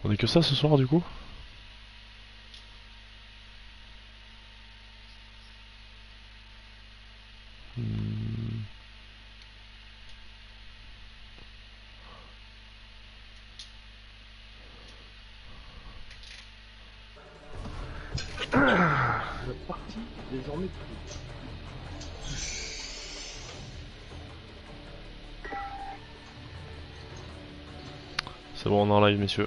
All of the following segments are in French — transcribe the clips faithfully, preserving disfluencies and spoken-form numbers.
On est que ça ce soir du coup? Hmm. La partie désormais plus. C'est bon, on est en live, messieurs.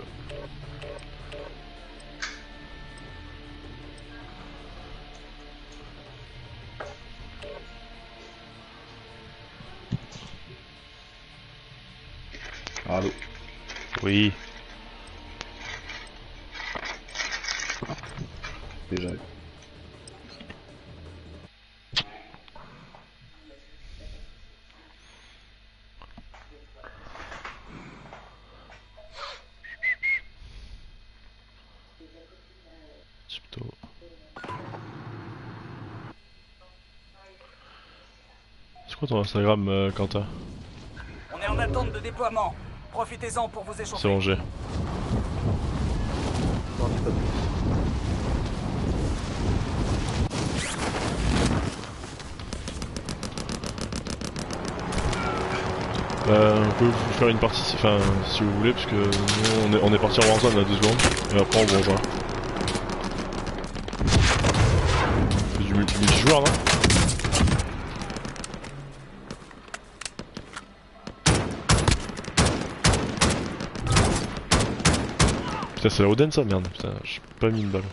Allô. Oui. Déjà. Plutôt... C'est quoi ton Instagram, euh, Quentin? On est en attente de déploiement. Profitez-en pour vous échauffer. C'est rangé. Non, c'est pas plus. Euh, on peut vous faire une partie, enfin, si vous voulez, parce que nous, on est, on est parti en Warzone là deux secondes, et après on vous rejoint. C'est du multi- multijoueur, non? Putain, c'est la Oden ça? Merde, putain, j'ai pas mis une balle.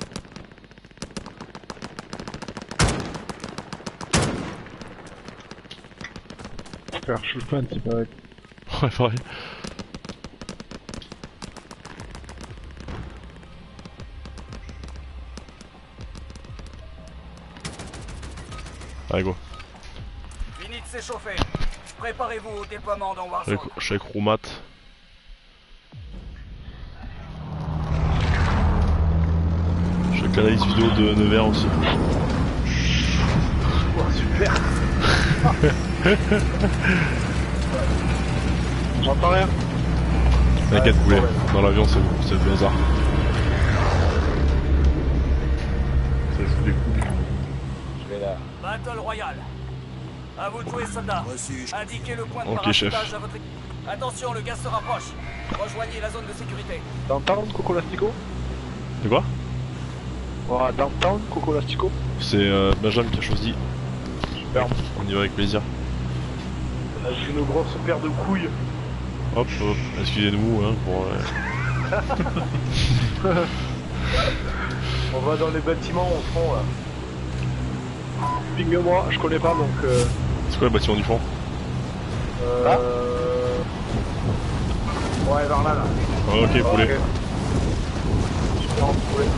Faire chouffan, c'est pareil. Ouais, pareil. Allez, go. Fini de s'échauffer. Préparez-vous au déploiement dans Warzone. Je suis avec Roumat. Je suis avec l'analyse vidéo de Nevers aussi. Oh, super. J'entends rien. T'inquiète, Ouais, poulet. ouais. Dans l'avion, c'est c'est le hasard. Ça se découle. Je vais là. Battle Royale. À vous de jouer, soldats. Indiquez le point de Ok, parachutage chef. à votre équipe. Attention, le gaz se rapproche. Rejoignez la zone de sécurité. Downtown, Coco Lastico. De quoi? Oh, Downtown, Coco Lastico. C'est euh, Benjamin qui a choisi. Superbe. On y va avec plaisir. On a vu une grosse paire de couilles. Hop, hop. Excusez-nous hein, pour... euh, On va dans les bâtiments au fond là. Ping-moi, je connais pas donc. Euh... C'est quoi le bâtiment du fond? euh... Ouais, vers là là. Ah, ok, poulet. Ok. Super, poulet.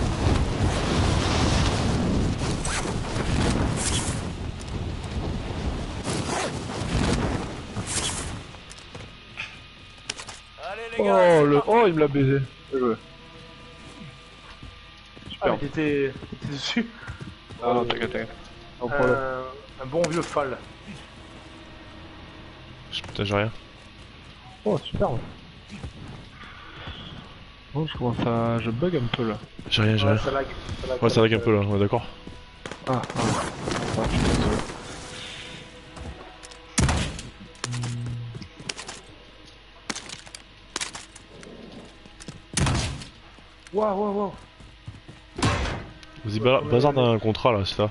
Allez, les gars. Oh, c'est le... parti. oh, il me l'a baisé. Ouais. Super. Ah, mais t'étais t'étais dessus. Ah non, t'inquiète, t'inquiète. Euh, un bon vieux fall. Putain, j'ai rien. Oh, super. Oh, je commence à... Je bug un peu là. J'ai rien, j'ai Ouais, rien. ça lag. Ça lag, Ouais, ça lag un peu là, ouais, d'accord. Ah, ah. Ah, je suis désolé. Waouh, waouh, waouh. Vas-y, ba bazar d'un contrat là, c'est ça.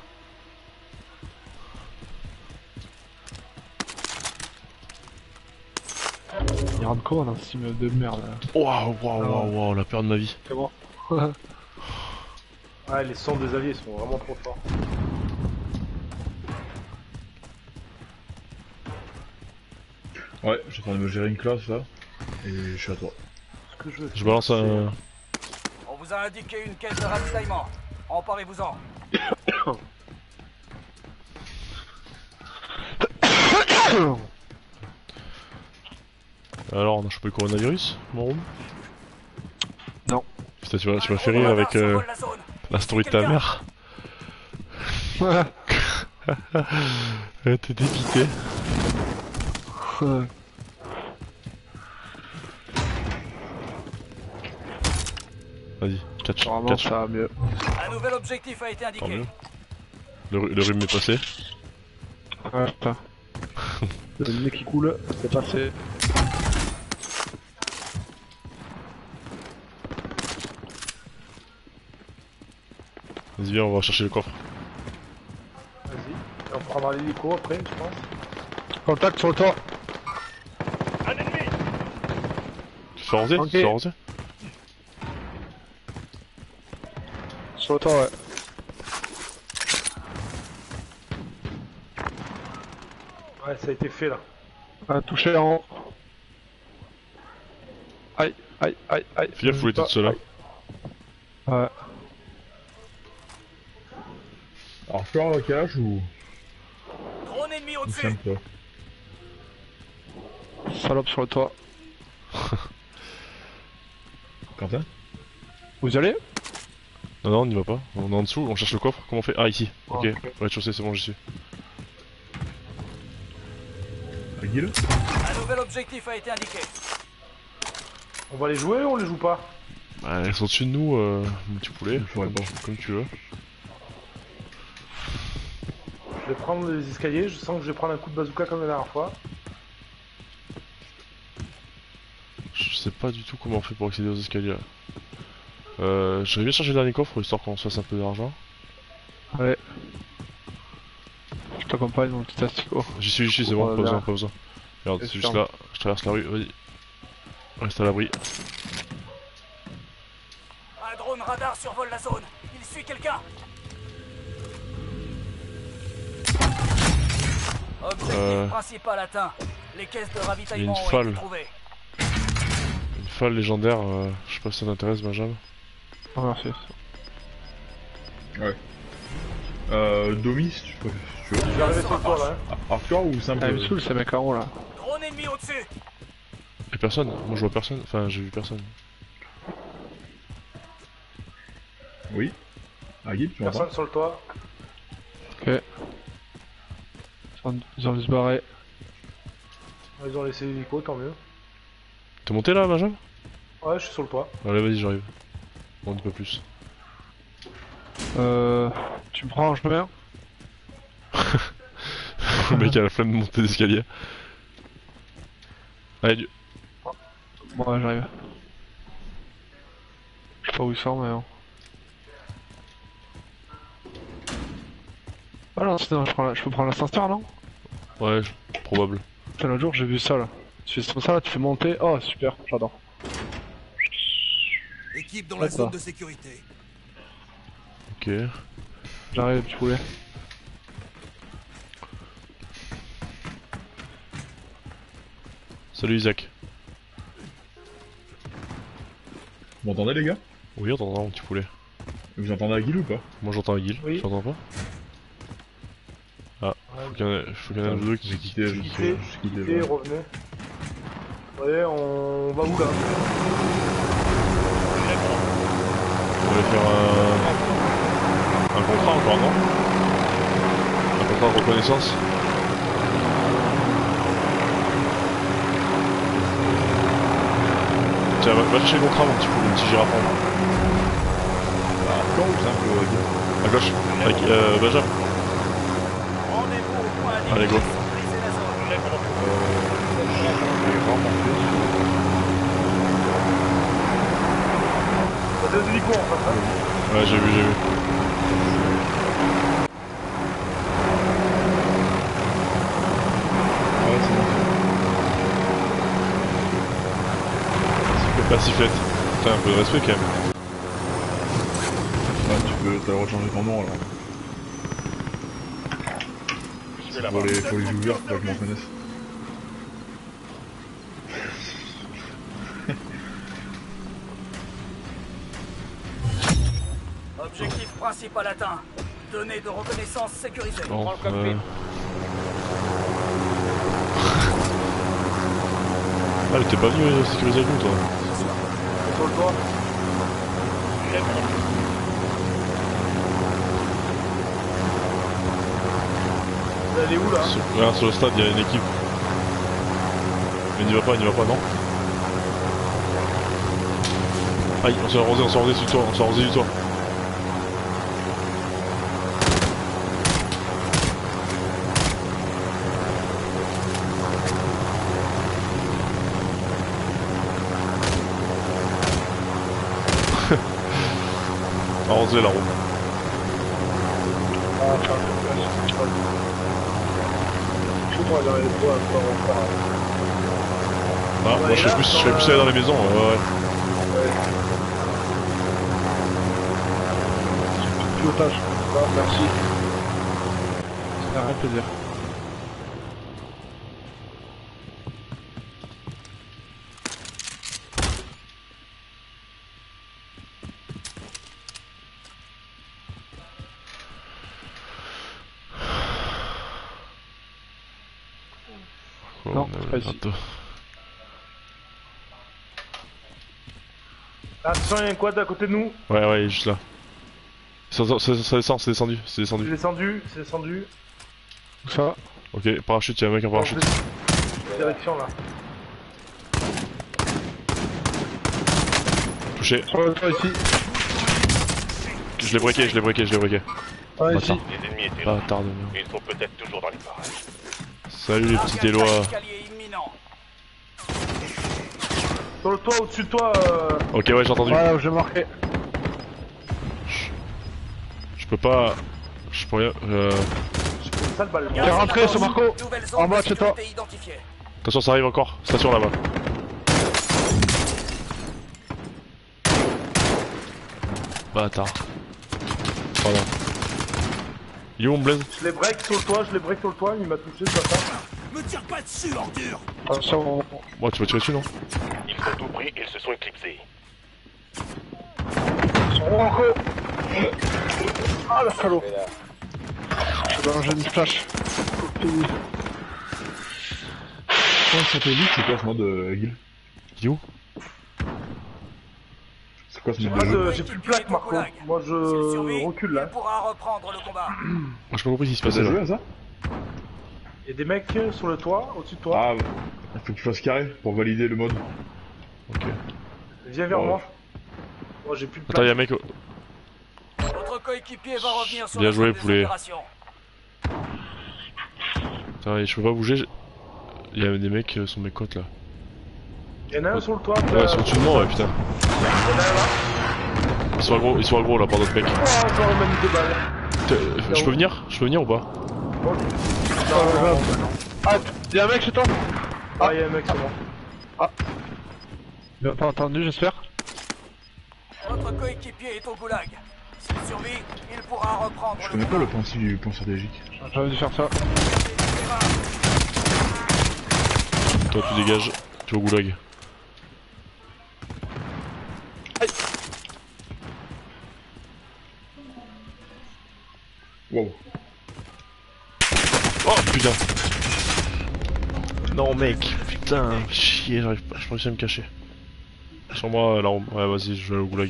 Il rentre comment dans ce immeuble de merde là? Waouh, waouh, waouh, waouh, la peur de ma vie. C'est bon. Ouais, les sons des alliés sont vraiment trop forts. Ouais, je suis en train de me gérer une classe là. Et je suis à toi. Ce que je veux Je faire, balance un... On vous a indiqué une caisse de ravitaillement. Emparez-vous-en. Alors, on a chopé le coronavirus, mon room? Non. Putain, tu m'as tu m'as fait rire avec euh, La zone. la story de ta mère. Ouais, t'es dépité. Vas-y, catch, Normalement catch. ça va mieux. Un nouvel objectif a été Tant indiqué. mieux. Le, ru- le rhume est passé. Ouais, putain. Le nez qui coule, c'est passé. Vas-y, viens, on va chercher le coffre. Vas-y. Et on prendra l'hélico après, je pense. Contact sur le toit. Tu te fais arroser Ok. Tu te fais arroser Sur le toit, ouais. Ouais, ça a été fait là. Un touché en haut. Aïe, aïe, aïe, aïe. Fais gaffe, vous êtes tout seul là. Ouais. Alors, faire le cache ou. Drone ennemi ou au-dessus. simple toi. Salope sur le toit. Quentin? Vous y allez? Non, non, on n'y va pas. On est en dessous, on cherche le coffre. Comment on fait? Ah, ici. Ah, Ok, ok. rez-de-chaussée, c'est bon, j'y suis. Aguil? Un nouvel objectif a été indiqué. On va les jouer ou on les joue pas? Bah, elles sont au-dessus de nous, euh, mon petit poulet. Je saurais Comme, pas. comme tu veux. Je vais prendre les escaliers, je sens que je vais prendre un coup de bazooka comme la dernière fois. Je sais pas du tout comment on fait pour accéder aux escaliers là. Euh, j'aurais bien chercher le dernier coffre histoire qu'on se fasse un peu d'argent. Ouais. Je t'accompagne mon petit asticot. J'y suis, j'y suis, c'est bon, Ouais, pas besoin, bien. pas besoin. Regarde, C'est c'est juste ferme. là, je traverse la rue, vas-y. Reste à l'abri. Un drone radar survole la zone. Il suit quelqu'un. Objectif Euh. principal atteint. Les caisses de ravitaillement Il y a une ont falle. été trouvées. Une falle légendaire, euh, je sais pas si ça t'intéresse, Benjamin. Oh, merci. Ouais. Euh. Domi, si tu peux. Si tu veux. Je vais arriver sur le toit là. Hein. Ah, Hardcore ou simple? Ah, il me saoule ces mecs en haut là. Drone ennemi au-dessus. Y'a personne, moi je vois personne, enfin j'ai vu personne. Oui. Aguil, tu m'entends? Personne sur le toit. Ok. Ils ont- Ils ont dû se barrer. Ils ont laissé l'hélico, tant mieux. T'es monté là, Benjamin? Ouais, je suis sur le toit. Allez, vas-y, j'arrive. On dit pas plus. Euh. Tu me prends en chemin? Le mec a la flemme de monter l'escalier. Allez, du... Bon, ouais, j'arrive. Je sais pas où ils sont, mais bon. Ah non, sinon je, prends la- je peux prendre l'ascenseur, non? ouais, je- probable. Putain, l'autre jour j'ai vu ça là. Tu fais comme ça, là, tu fais monter. Oh, super, j'adore. Équipe dans la D'accord. zone de sécurité. Ok. J'arrive, tu voulais. Salut Isaac. Vous m'entendez les gars? Oui, on t'entend, mon petit poulet. Vous entendez Aguil ou pas? Moi j'entends Aguil, Oui. tu t'entends pas? Ah, faut qu'il y en ait, faut qu'il y en ait un ou deux qui... J'ai quitté, j'ai Quittez, quitté, quittez, ouais. revenez. Ouais, on va où là? On va faire un... un contrat encore, non? Un contrat de reconnaissance? Tiens, va, va chercher le contrat, mon petit poulet, mon petit girafon. Hardcore ou simple Aguil? À gauche, avec euh, Benjamin. Rendez-vous au point indiqué. Allez, go. Sécurisez la zone. J'ai rarement fait. Il y a deux hélicos en face. Hein. Ouais, j'ai vu, j'ai vu. Ah ouais, c'est bon. La sifflette. Putain, un peu de respect quand même. Ouais, tu peux, t'as le droit de changer ton nom alors. Faut les, faut les joueurs pour que je m'en connaisse. Objectif principal atteint. Données de reconnaissance sécurisées. Bon, Prends le cockpit. euh... Ah, t'es pas venu euh, sécuriser avec nous, toi? Sur le toit. Vous allez où là? Sur... Regarde, sur le stade, il y a une équipe. Mais n'y va pas, n'y va pas, non? Aïe, on s'est arrosé, on s'est arrosé du toit, on s'est arrosé du toit. Arrosé la roue. Ah, ça, c'est pas je crois dans les bois encore encore. Ah, moi je fais plus, je fais plus aller dans les maisons, ouais ouais. Ouais. Pilotage. Ah, merci. Ça fait plaisir. Non, on c'est pas a- ici. attends. Attention, il y a un quad à côté de nous. Ouais ouais, il est juste là. Ça, ça, ça, ça descend, c'est descendu, c'est C'est descendu. descendu, c'est descendu. Où ça? Ok, parachute, y'a un mec en parachute. Direction là. Touché. Sur le toit ici. Je l'ai breaké, je l'ai breaké, je l'ai breaké. Ah, Bâtard. ici. Les ennemis étaient là. Bâtard de merde. Ils sont peut-être toujours dans les parages. Salut les petits Largage Élois. escalier imminent. Sur le toit, au-dessus de toi. Euh... Ok ouais, j'ai entendu. Ouais, j'ai marqué. Je peux pas... Je peux rien... Euh... Sale balle. T'es rentré sur Marco. Nouvelle zone En bas, de chez toi. sécurité identifiée. Attention, ça arrive encore. Station là-bas. Bâtard. Pardon. Il est où mon blaze? Je les break sur le toit, je les break sur le toit, il m'a touché, ça passe. Me tire pas dessus, ordure. Attention. Moi, tu vas tirer dessus, non? Ils ont tout pris, ils se sont éclipsés. Sur Marco. Ah, le salaud. Je suis dans un jeu de flash. Comment ça fait vite, c'est quoi ce mode euh, Guil? Il est où? C'est quoi ce J'ai mode pas de jeu? de... J'ai plus de plaque, Marco. Moi, S'il survit, je recule là. il pourra reprendre le combat. Moi, j'ai pas compris ce qui se T'as passait joué là. à ça? Il y a des mecs sur le toit, au-dessus de toi. Ah, il faut que tu fasses carré pour valider le mode. Ok. Viens vers Ouais. moi. Moi, j'ai plus de Attends, plaque. y'a un mec... au- Votre coéquipier va revenir sur Bien la joué, zone des poulet. opérations. Attends, je peux pas bouger. Il y a des mecs euh, sur mes côtes là. Il y en a un sur le toit. Ouais, ils sont au-dessus de moi, ouais, putain. Il y en a un là. Ils sont aggro, ils sont aggro là par d'autres mecs. Oh, encore une manite de balle. T'es- euh, Je peux venir? Je peux venir ou pas? Oh, non, non, non. Ah, y'a un mec chez toi? Ah, il y a un mec, c'est bon. Il a pas entendu, j'espère. Votre coéquipier est au goulag. S'il survit, il pourra reprendre Je le connais pas combat. le principe du point stratégique. J'avais dû faire ça. Toi, tu dégages. Tu es au goulag. Wow. Oh putain! Non, mec! Putain, chier, j'arrive pas, je réussi à me cacher. Sur moi, là, on- ouais, vas-y, je vais aller au goulag.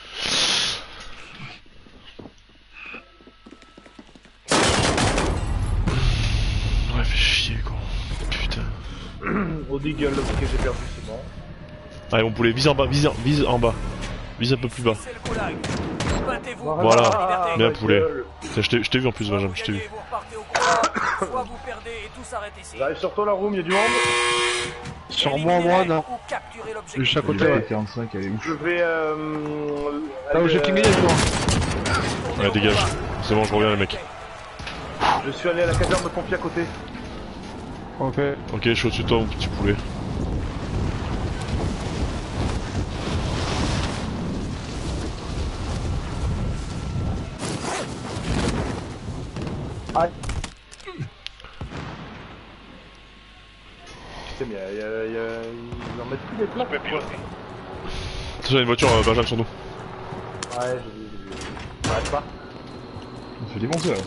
Ouais, fait chier, quoi. Putain. Au deagle, ok, j'ai perdu, c'est bon. Allez, mon poulet, vise en bas, vise, en- vise en bas. Vise un peu plus bas. C'est le goulag. Battez-vous. Voilà. Ah, Bien, ma poulet. gueule. Tiens, Je t'ai je t'ai vu en plus, Soit Benjamin, vous je t'ai vu. gagnez, vous repartez au combat, soit vous perdez et tout s'arrête ici. J'arrive sur toi, la room, il y a du monde. Sur moi, Éliminez-les moi, non. ou capturez Je l'objectif. suis à côté, Il ouais. est quarante-cinq, elle est ouf. Je vais. Euh, Là où aller, j'ai pingé, il y a du monde. Ouais, dégage. C'est bon, je reviens, les mecs. Je suis allé à la caserne de pompiers à côté. Ok. Ok, je suis au-dessus de toi, mon petit poulet. Putain, mais il y a, il y a- ils en mettent plus des plaques. Je peux piloter. Attention, il y a une voiture, euh, Benjamin, sur nous. Ouais, j'ai vu, j'ai vu. J'arrête pas. On se fait défoncer là.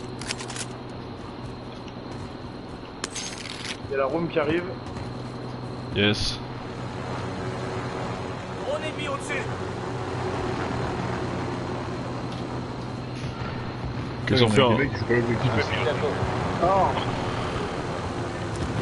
Il y a la room qui arrive. Yes. Drone ennemi au-dessus. Qu'est-ce qu'on fait, On a hein? des mecs, c'est pas l'objectif.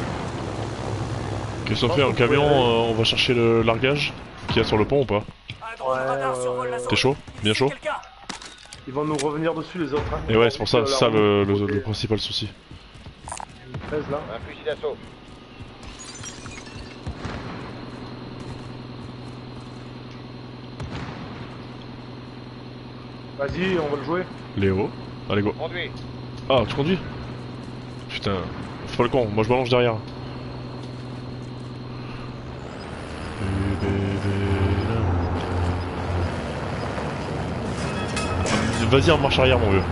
Qu'est-ce qu'on fait en camion? euh, On va chercher le largage qu'il y a sur le pont ou pas? Un drone Ouais, radar ouais, survole la ouais. zone. T'es chaud? Bien chaud? Quelqu'un? Ils vont nous revenir dessus les autres. Hein. Et ouais, c'est pour ça, La c'est ça route, le, le, côté- le principal souci. treize là. Un fusil d'assaut. Vas-y, on va le jouer. Léo, allez go. Conduis. Ah, tu conduis? Putain, fais pas le con, moi je m'allonge derrière. Vas-y en marche arrière mon vieux.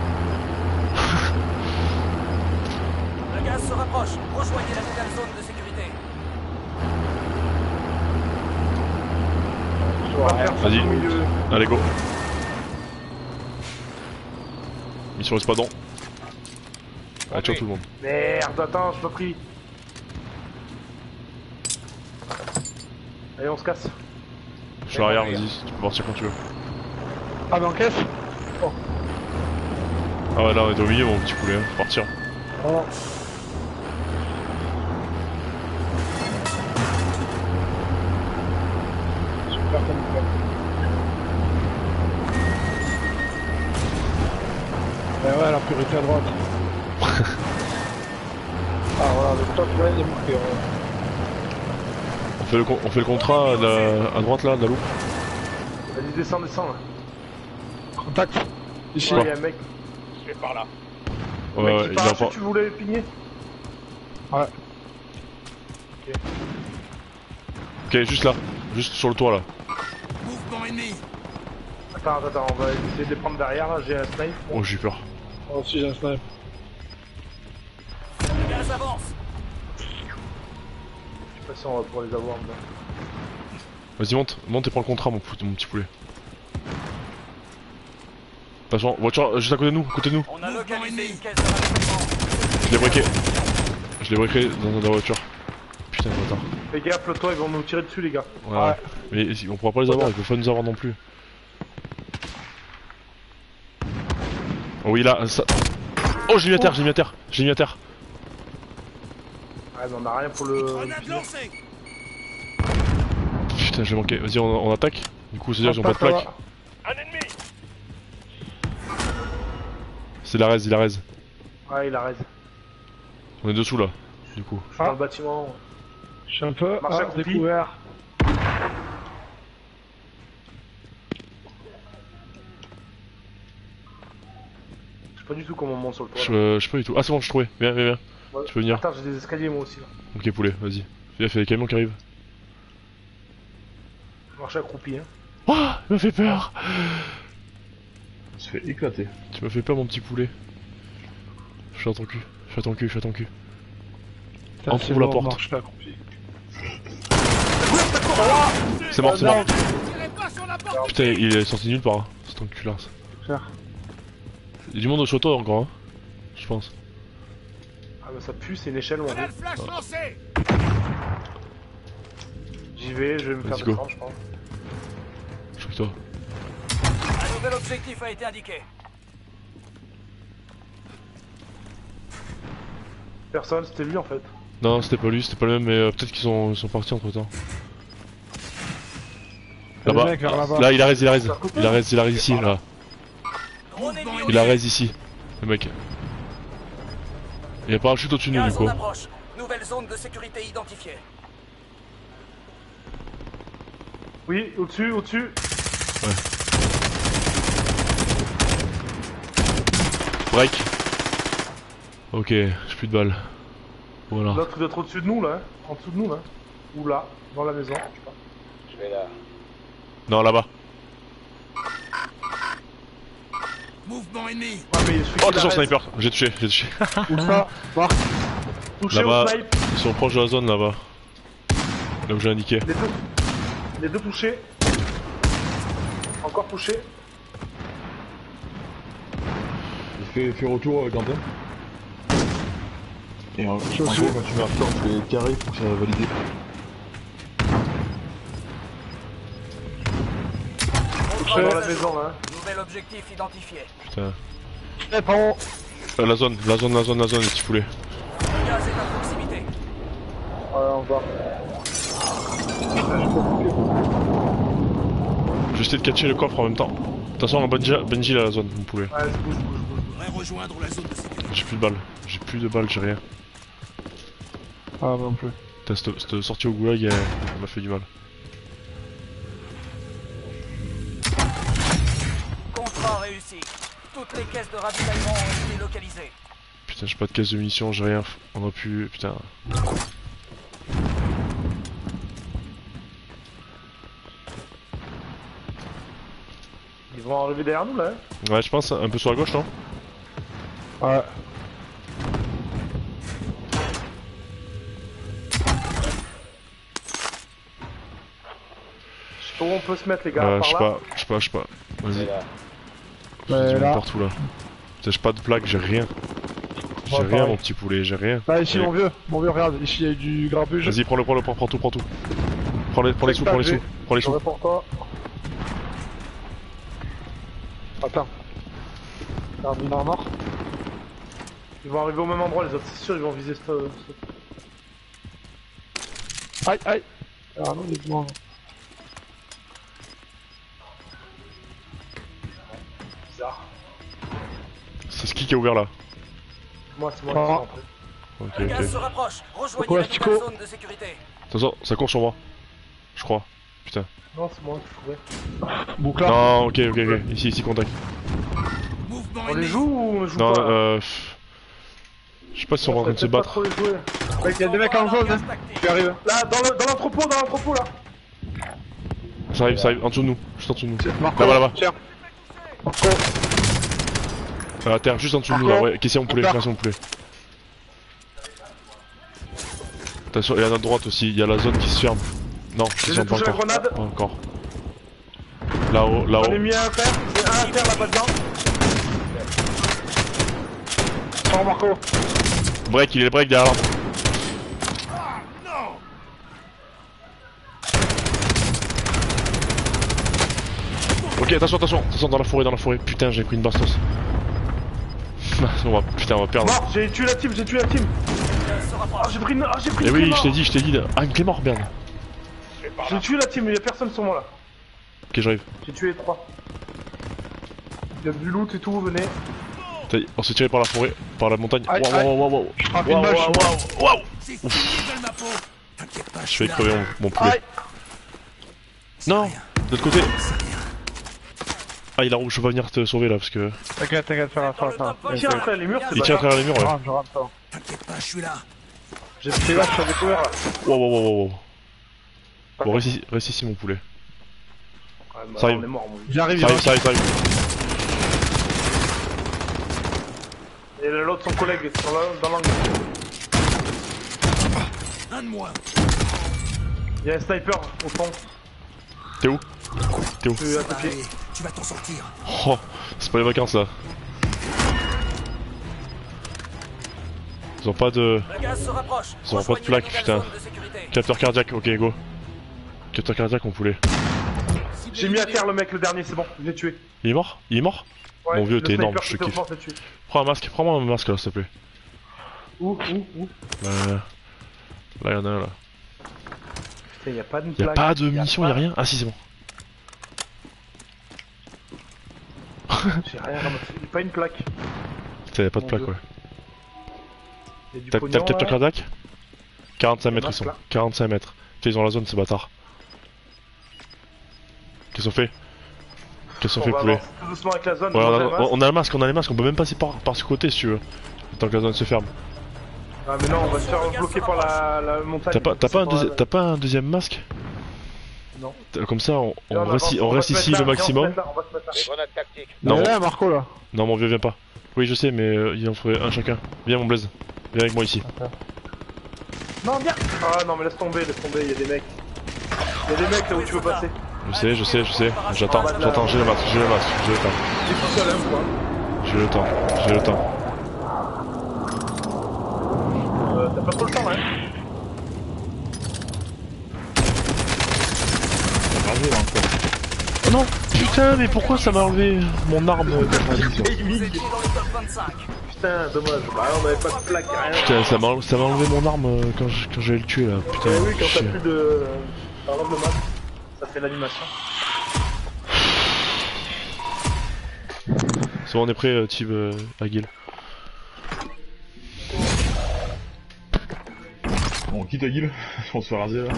Le gaz se rapproche. Rejoignez la nouvelle zone de sécurité. On va faire ça Vas-y. au milieu. Allez go. Mission espadon. Allez ciao tout le monde. Merde, attends, je l'ai pris. Allez, on se casse. Je suis à l'arrière, vas-y, tu peux partir quand tu veux. Ah, mais en caisse? Ah ouais là on est au milieu mon petit poulet, hein. Faut partir. Oh. Super comme Ben ouais, la priorité à droite. Ah voilà, le top là il est marqué. Ouais. On fait le, con- on fait le contrat à, la- à droite là, de la loupe. Vas-y, descends, descends là. Contact. Ici. Ouais, y'a un mec. Je vais par là. Ouais, mec ouais, qui il part, a pas. tu voulais pigner. Ouais. Ok, juste là, juste sur le toit là. Mouvement ennemi. Attends, attends, on va essayer de les prendre derrière là, j'ai un snipe. Oh j'ai eu peur. Moi aussi j'ai un snipe. Le gaz avance. Je sais pas si on va pouvoir les avoir là. Vas-y monte, monte et prends le contrat mon, pou- mon petit poulet. Attention, voiture juste à côté de nous, à côté de nous. On a localisé une caisse de ravitaillement. Je l'ai breaké. Je l'ai breaké dans la voiture. Putain de bâtard. Fais gaffe, le toit, ils vont nous tirer dessus les gars. Ouais, ouais. Mais on pourra pas les avoir, ils peuvent pas nous avoir non plus. Oh oui là, ça... Oh j'ai mis à terre, j'ai mis à terre, j'ai mis à terre. Ouais, mais on a rien pour le. Grenade lancée. Putain j'ai manqué, vas-y on, on attaque. Du coup c'est à dire qu'ils ont pas de Attaque, plaque. Un ennemi. C'est la raise, il a raise. Ouais, il a raison. On est dessous là, du coup. Je suis dans le bâtiment. Je suis un peu Marche à ah, croupi. découvert. Je sais pas du tout comment on monte sur le toit. là. Je, je sais pas du tout. Ah c'est bon, je trouvais. Viens, viens, viens. Ouais. Tu peux venir. Attends, j'ai des escaliers moi aussi là. Ok poulet, vas-y. Fais gaffe, il y a des camions qui arrivent. Marche accroupi hein. Oh, il m'a fait peur. On se fait éclater. Tu m'as fait peur mon petit poulet. Je suis à ton cul, je suis à ton cul, je suis à ton cul. Putain, On c'est trouve la lourd, porte. marche là, accroupi. C'est mort, c'est mort. Tirez pas sur la porte. Putain, il est sorti nulle part. Hein. C'est ton cul là. Faire. Il y a du monde au château encore, hein. Je pense. Ah bah ça pue, c'est une échelle mon vieux. Grenade flash lancée. J'y vais, je vais me faire Let's des go. trembles je pense. Je suis que toi. Un nouvel objectif a été indiqué. Personne, c'était lui en fait. Non, c'était pas lui, c'était pas le même, mais euh, peut-être qu'ils sont, ils sont partis entre temps. Le Là-bas. mec vers là-bas. Là, il a raise, il a raise. Il a raise, il a raise ici, là. Drone ennemi au Il a nez. raise ici, le mec. Il y a pas un chute au-dessus de nous, du Gaz coup. en approche. Nouvelle zone de sécurité identifiée. Oui, au-dessus, au-dessus. Break. Ok, j'ai plus de balles. Voilà. L'autre il doit être au-dessus de nous là. Hein. En dessous de nous là. Ou là, dans la maison. Je sais pas. Je vais là. Non, là-bas. Mouvement ennemi. Ouais, mais celui Oh, qui attention, l'arrête, sniper. J'ai touché, j'ai touché. Où ça? Marc. touché au Là-bas, snipe. ils sont proches de la zone, là-bas. Là où j'ai indiqué. Les deux. Les deux touchés. Encore touché. Fais, fais retour, euh, Quentin. Et en, en Je gros, suis. quand tu mets un plan, tu fais carré pour que ça va valider. Touché dans la maison là. Nouvel objectif identifié. Putain. Eh, pardon. Euh, la zone, la zone, la zone, la zone, les petits poulets. Le gaz est à proximité. Ouais, on va. Putain, je peux couper. Je vais essayer de catcher le coffre en même temps. De toute façon, Benji, Benji il a la zone, vous pouvez. Ouais, je bouge, bouge, bouge. Faudrait rejoindre la zone de sécurité. J'ai plus de balles. J'ai plus de balles, j'ai rien. Ah, non plus. Putain, cette, cette sortie au goulag, elle, elle m'a fait du mal. Contrat réussi. Toutes les caisses de ravitaillement ont été localisées. Putain, j'ai pas de caisse de munitions, j'ai rien. On aurait pu. Putain. Ils vont arriver derrière nous là. Hein. Ouais, je pense un peu sur la gauche, non? Ouais. Je sais pas où on peut se mettre les gars. Euh, par je sais là. pas, je sais pas, je sais pas. Vas-y. Là. J'ai Ouais, du monde là. partout là. Putain, j'ai pas de plaque, j'ai rien. J'ai Ouais, rien, pareil. mon petit poulet, j'ai rien. Là, ici, Allez. mon vieux. Mon vieux, regarde. Ici, il y a du grabuge. Vas-y, prends-le, prends-le, prends, prends tout, prends tout. Prends les, prends les sous, prends les sous, prends les sous. J'aurais pour toi. Attends. Carabine armor. Ils vont arriver au même endroit, les autres, c'est sûr, ils vont viser ce. ce- Aïe, aïe. Ah non, il est devant. Bizarre. C'est ce qui qui a ouvert là. Moi, c'est moi Ah. qui suis rentré. Ok, Le gaz ok. se rapproche. Rejoignez Pourquoi, la Stico nouvelle zone de sécurité. Attention, ça court sur moi. Je crois. Putain. Non, c'est moi qui trouvais. Bouclard. Non, ok, ok, ok. Ici, ici, contact. Mouvement On les ennemi. joue ou on joue Non, pas euh. pff, Je sais pas si on va en train de se peut-être pas battre. trop les jouer. Mec, il y a des mecs en zone, hein. Qui arrivent. Là, dans le- dans l'entrepôt, dans l'entrepôt là. Ça arrive, ça arrive, en dessous de nous. Juste en dessous de nous. Marco, Là-bas, là-bas. Tiens. Marco. À la terre, juste en dessous de nous là. Ouais, question mon poulet, question mon poulet. Attention, et à notre droite aussi, il y a la zone qui se ferme. Non, qui se J'ai ferme pas touché la encore. grenade. Pas encore. Là-haut, J'en ai là-haut. mis un à terre, j'ai un à terre là-bas dedans. Sors, Marco. Break, il est break derrière l'arbre. Ok, attention, attention, attention dans la forêt, dans la forêt. Putain, j'ai pris une bastos. on va, putain, on va perdre. Mort, j'ai tué la team, j'ai tué la team. Le gaz se rapproche. Ah, j'ai pris une. Ah, j'ai pris Eh une oui, clé je mort. t'ai dit, je t'ai dit. Ah, une clé mort, merde. Je vais par J'ai là. tué la team, y'a personne sur moi là. Ok, j'arrive. J'ai tué les trois. Y'a du loot et tout, venez. Ça y est, on s'est tiré par la forêt, par la montagne. Aïe, Waouh, aïe. waouh, waouh, waouh. Je frappe Waouh, une balle. waouh, waouh, waouh. C'est fini, ils veulent ma peau. T'inquiète pas, Je suis fais là. crever mon, mon poulet. Aïe. Non, de l'autre côté. Ah, il a rouge, je vais venir te sauver là parce que. T'inquiète, t'inquiète, fais Dans ça, le ça. top Il tire à travers les murs, c'est Il pas tire à grave. travers les murs, Je ouais. rentre, je rentre, ça. T'inquiète pas, je suis là. J'ai pris là, je suis à découvert là. Waouh, waouh, waouh, waouh. Bon, reste ici, reste ici, mon poulet. Ouais, bah, Ça arrive. on est mort, mon vieux. J'arrive, Ça arrive, ça arrive, ça arrive. Et l'autre, son collègue, sur la- dans l'angle. Un de moins. Y'a un sniper au fond. T'es où? T'es où? Je suis à Ça va tes pieds. aller. Tu vas t'en sortir. Oh, c'est pas les vacances là. Ils ont pas de. Le gaz se rapproche. Ils ont pas de Rejoignez plaque, la nouvelle putain. zone de sécurité. Capteur cardiaque, ok, go. Capteur cardiaque, mon poulet. J'ai mis à terre le mec, le dernier, c'est bon, je l'ai tué. Il est mort? Il est mort? Ouais, Mon vieux, le t'es énorme, sniper je qui te était au kiffe. fond, c'est tué. Prends un masque, prends-moi un masque là, s'il te plaît. Où, où, où? Euh... Là, y'en a un là. Putain, y'a pas de Y'a plaque. pas de munitions, y'a pas- rien? Ah si, c'est bon. J'ai rien ramassé, y'a pas une plaque. Putain, y'a pas de Mon plaque, Dieu. ouais. Y'a du T'as pognon, t'as le capteur là. cardiaque? quarante-cinq mètres, ils masque, sont. là. quarante-cinq mètres. Putain, ils ont la zone, ces bâtards. Qu'est-ce qu'on fait? Qu'est-ce qu'on On fait, va poulet? avancer tout doucement avec la zone. Ouais, on on a, a le masque. on a le masque, on a les masques, on peut même passer par, par ce côté si tu veux. Tant que la zone se ferme. Ah mais non, on va se faire bloquer par la, la montagne. T'as pas, t'as pas, un C'est pas deuxi- la- t'as pas un deuxième masque? Non. T'as- Comme ça, on, on Viens, reste, avance, on va reste se ici mettre le là, viens, on se maximum. met là, on va se mettre là. Les grenades tactiques. Non, Il est là, Marco là. non, mon vieux, viens pas. Oui, je sais, mais euh, il en faudrait un chacun. Viens, mon Blaise. Viens avec moi ici. Non, viens. Ah non, mais laisse tomber, laisse tomber, y'a des mecs. Y'a des mecs là où tu veux passer. Je sais, je sais, je sais. J'attends, j'attends, j'ai le masque, j'ai le masque, j'ai le temps. T'es tout seul, hein, quoi. J'ai le temps, j'ai le temps. Euh, T'as pas trop le temps, hein. Oh non, putain, mais pourquoi ça m'a enlevé mon arme? Vous étiez dans le top vingt-cinq. Putain, dommage. Bah on avait pas de plaque, rien. Putain, ça m'a ça m'a enlevé mon arme euh, quand je- quand j'allais le tuer là. Putain, Eh oui, quand t'as chier. plus de... Par exemple, le masque, ça fait l'animation. bon, on est prêt, euh, team euh, Aguil. Bon, on quitte la guilde, on se fait raser là.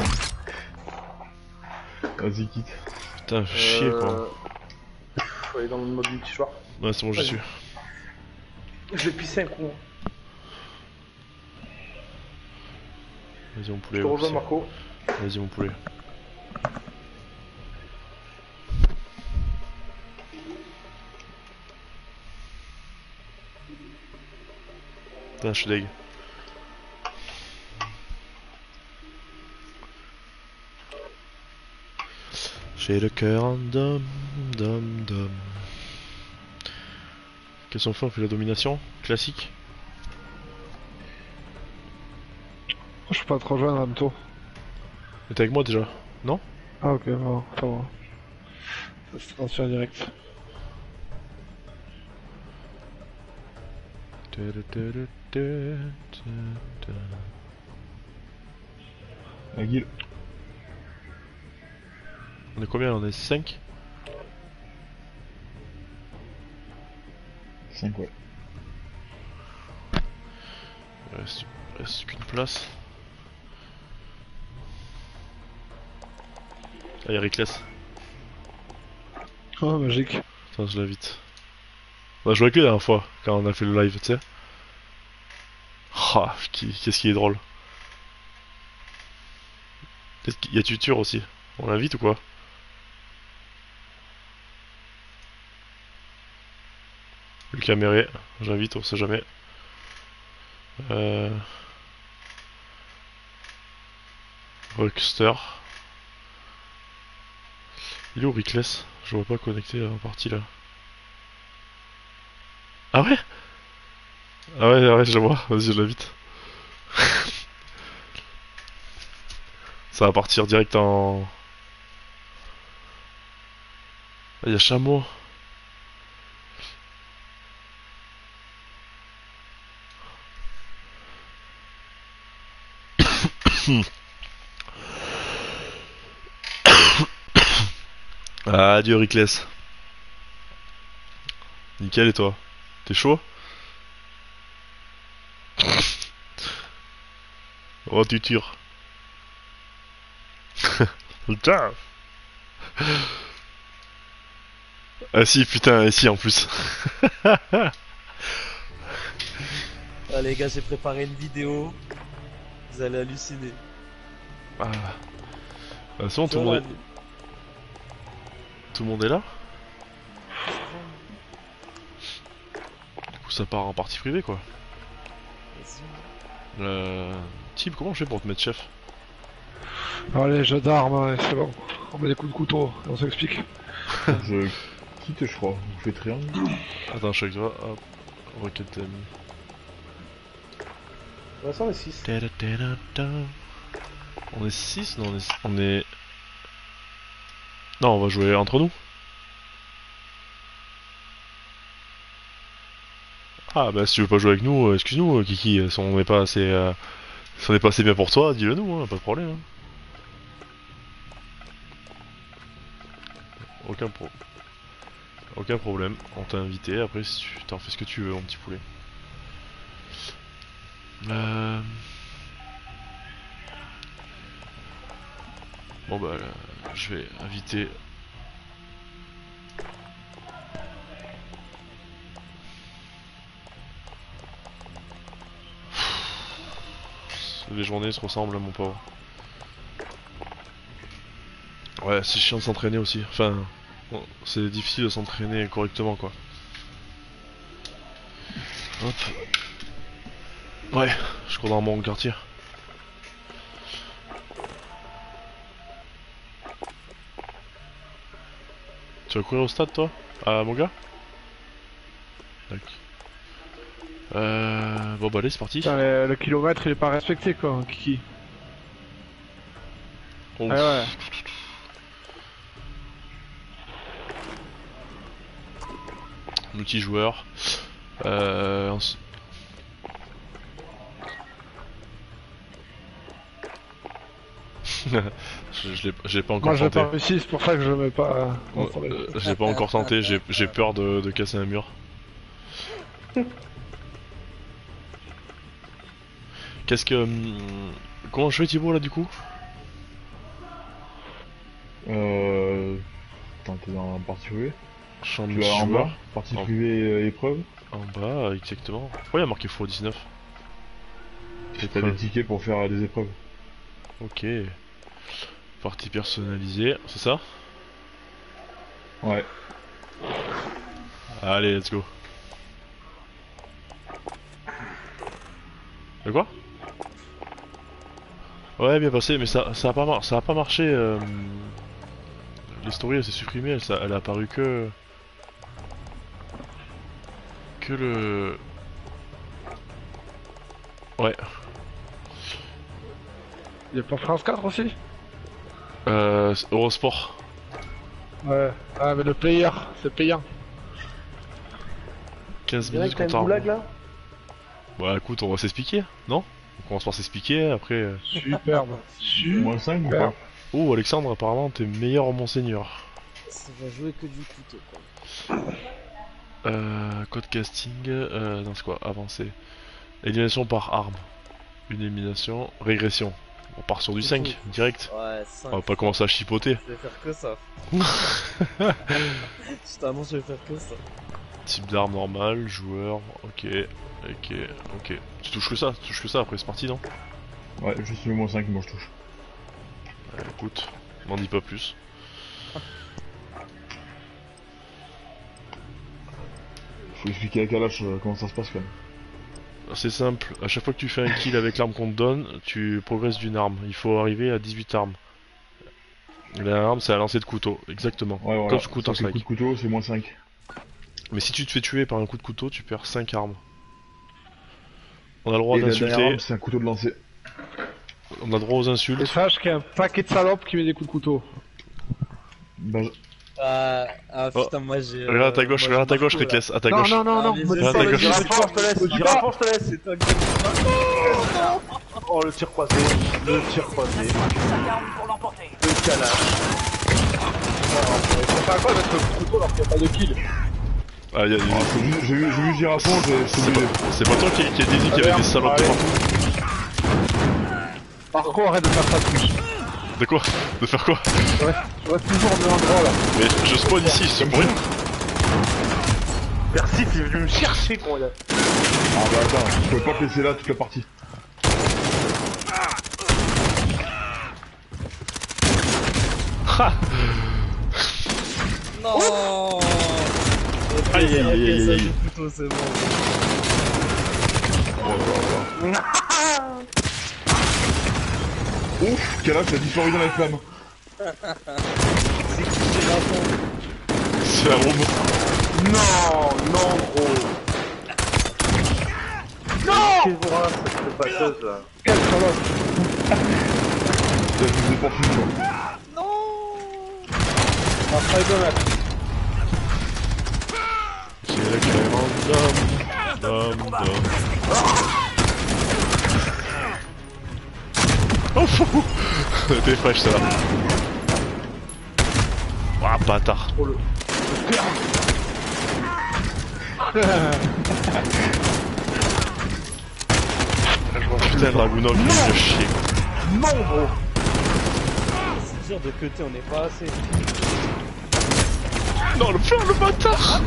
Vas-y, quitte. Putain, fais chier quoi. Euh... Faut aller dans le mode multijoueur. Ouais, c'est bon, j'y Vas-y. suis. Je vais pisser un coup. Vas-y, mon poulet. Je te ouais, rejoins c'est- Marco. Vas-y, mon poulet. Putain, je suis deg. J'ai le cœur en dom, dom, dom. Qu'est-ce qu'on fait? On fait la domination? Classique? Je peux pas te rejoindre en même temps. T'es avec moi déjà? Non? Ah ok, bon, ça va. Ça se transfère direct. La guilde. On est combien là? On est cinq? cinq, ouais. Il reste, il reste qu'une place. Ah, y'a Rickless. Oh, magique. Attends, je l'invite. On a joué avec lui la dernière fois, quand on a fait le live, tu sais. Ah, qui- qu'est-ce qui est drôle. Est-ce qu'il y a Tutur aussi? On l'invite ou quoi? Le caméré, j'invite, on sait jamais. Euh... Rockster. Il est où Rickless? Je vois pas connecté en partie là. Ah ouais? Ah ouais, ouais, je vois, vas-y, je l'invite. Ça va partir direct en... Ah, il y a Chameau. Ah, adieu Rickless. Nickel, et toi? T'es chaud? Oh, tu tires. Putain. Ah si, putain, si en plus. Ah les gars, j'ai préparé une vidéo. Vous allez halluciner. Ah. Ah, c'est bon, tout le, monde est... tout le monde est là? Du coup, ça part en partie privée, quoi. Vas-y. Euh... Type, comment je fais pour te mettre chef? Allez, jeu d'armes, ouais, c'est bon. On met des coups de couteau, et on s'explique. Je quitte, je crois. Vous faites triangle. Attends, je suis avec toi. Hop. Rocket Time. Pour l'instant, on est six. On est six? Non, on est... on est... Non, on va jouer entre nous. Ah bah si tu veux pas jouer avec nous, euh, excuse-nous euh, Kiki, euh, si on n'est pas assez... Euh... Si on n'est pas assez bien pour toi, dis-le nous, hein, pas de problème. Hein. Aucun pro... Aucun problème, on t'a invité, après si tu t'en fais ce que tu veux mon petit poulet. Euh... Bon bah là, je vais inviter... Les journées se ressemblent mon pauvre. Ouais, c'est chiant de s'entraîner aussi, enfin... Bon, c'est difficile de s'entraîner correctement quoi. Hop. Ouais, je cours dans mon quartier. Tu vas courir au stade toi? Ah mon gars? D'accord. Euh... Bon bah allez c'est parti. Putain, le, le kilomètre il est pas respecté quoi, Kiki. Oh. Ah ouais. Multijoueur. Euh... ensuite- je je l'ai je l'ai pas encore Moi j'ai tenté. pas réussi, c'est pour ça que je le mets pas. euh, en Ouais, premier. euh, j'ai pas encore tenté, j'ai j'ai peur de, de casser un mur. Qu'est-ce que... hum, Comment je fais Thibaut là du coup? Euh... Attends, t'es dans la partie privée? Champ Tu de vas en joueur. bas, partie En- privée euh, épreuve. En bas, exactement. Pourquoi il y a marqué x dix-neuf? Et t'as des tickets pour faire euh, des épreuves. Ok. Partie personnalisée, c'est ça? Ouais. Allez, let's go. De quoi? Ouais, bien passé, mais ça, ça a pas, mar ça a pas marché. Euh... Les stories, elle s'est supprimée, elle, ça- elle a apparu que... Que le... Ouais. Y'a pas France quatre aussi? Euh... Eurosport. Ouais. Ah, mais le player, c'est payant. quinze Direct, minutes t'as compte un à goulag rebours. là? Bah écoute, on va s'expliquer, non? On commence par s'expliquer, après... euh, Superbe. Superbe. Moins cinq ou pas? Oh, Alexandre, apparemment, t'es meilleur en Monseigneur. Ça va jouer que du couteau, quoi. Euh... Code casting... Euh... Non, c'est quoi? Avancé. Élimination par arme. Une élimination... Régression. On part sur du cinq, direct. Ouais, cinq. On va pas commencer à chipoter. Je vais faire que ça. Je t'annonce, je vais faire que ça. Type d'arme normale, joueur, ok, ok, ok. Tu touches que ça, tu touches que ça, après c'est parti, non? Ouais, juste le moins cinq, moi je touche. Ouais, écoute, m'en dis pas plus. Faut expliquer à Kalash euh, comment ça se passe quand même. C'est simple, à chaque fois que tu fais un kill avec l'arme qu'on te donne, tu progresses d'une arme. Il faut arriver à dix-huit armes. La arme, c'est à lancer de couteau, exactement. Ouais, voilà. Comme ce couteau Sauf que le coup strike. de couteau, c'est moins cinq. Mais si tu te fais tuer par un coup de couteau, tu perds cinq armes. On a le droit Et la dernière d'insulter, arme, c'est un couteau de lancer. on a le droit aux Et insultes. sache qu'il y a un paquet de salopes qui met des coups de couteau. Bah, Ah, ah Oh. putain, moi j'ai. Regarde à ta euh, gauche, moi, regarde à ta j'ai gauche, Marco, là. Reckless, à ta Non, gauche. non, non, non, Ah, me mais dis je- pas, je- vas-y, je- Giraffon, je te laisse, me dis Giraffon, pas. je te laisse. C'est toi qui me Oh, le tir croisé, le tir croisé, Chaque arme pour l'emporter. le calage. Ça fait à quoi d'être le couteau alors qu'il n'y a pas de kill? Ah, y a- y a- ah, c'est juste- j'ai vu, j'ai vu Girafon, j'ai C'est j'ai- pas, c'est pas toi qui, qui a dit qu'il y avait des salopes de Allez. partout. Marco, arrête de faire ça plus. De quoi? De faire quoi? Tu restes, tu restes toujours au même endroit là. Mais je spawn ici, c'est pour rien. Persif, il est venu me chercher, con. il a- Ah bah attends, je peux pas te laisser là toute la partie. Ha! Non. Aïe, aïe, aïe, Ok, aïe, ça, aïe. du couteau, c'est bon. Ouf, Kalash a disparu dans les flammes. C'est un robot. Non, non, gros. Non! Qu'est-ce que vous cette passeuse là? Quelle salope. Ça vous est pas fini quoi. On va faire deux mètres. J'ai le cœur en dom, dom, dom. Oh, fou! T'es fraîche, ça là. Ah, bâtard. Oh, le... Putain, le Dragunov, il me fait chier. Non, gros. C'est dur de cutter, on n'est pas assez. Non, le plan, le bâtard!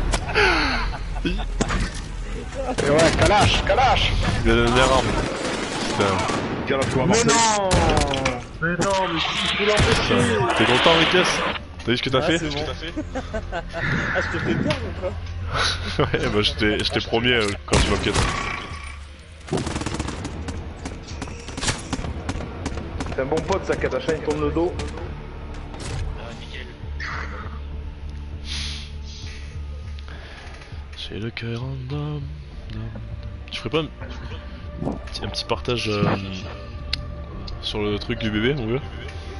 Et ouais, Kalash, Kalash. Il a la dernière arme. Putain. Kalash, toi, Mais Marseille. non! Mais non, mais si, je l'empêcher! T'es content, Reckless? T'as vu ce que t'as Ah, fait? c'est bon. Ah, je te fais peur ou quoi? Ouais, bah j'étais j'étais premier euh, quand tu m'enquêtes. C'est un bon pote, ça, Katacha, il tourne le dos. J'ai le cœur en dom, dom, dom. Tu ferais pas un, un petit- un petit partage euh, sur le truc du bébé, mon gars?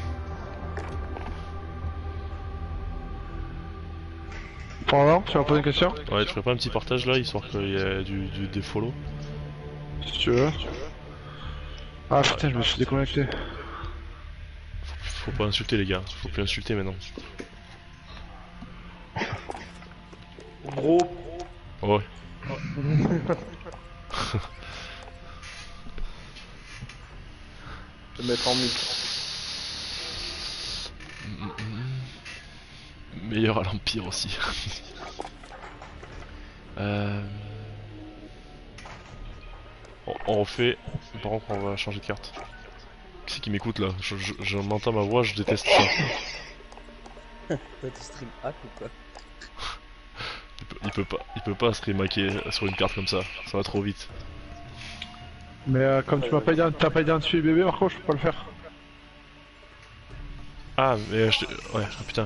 Pardon, tu m'as posé une question? Ouais, tu ferais pas un petit partage là, histoire qu'il y ait du, du, des follow? Si tu veux. Ah putain, je me suis déconnecté. Faut pas insulter les gars, faut plus insulter maintenant. Gros. Ouais. Je vais mettre en mute. Meilleur à l'Empire aussi. euh... on, on refait. Par contre, on va changer de carte. Qui c'est qui m'écoute là? Je, je, je m'entends ma voix, je déteste ça. Toi tu stream hack ou quoi? Il peut, il peut pas, il peut pas stream hacker sur une carte comme ça. Ça va trop vite. Mais euh, comme tu m'as pas dit, t'as pas identifié bébé, Marco, je peux pas le faire. Ah, mais euh, je te... Ouais, ah, putain.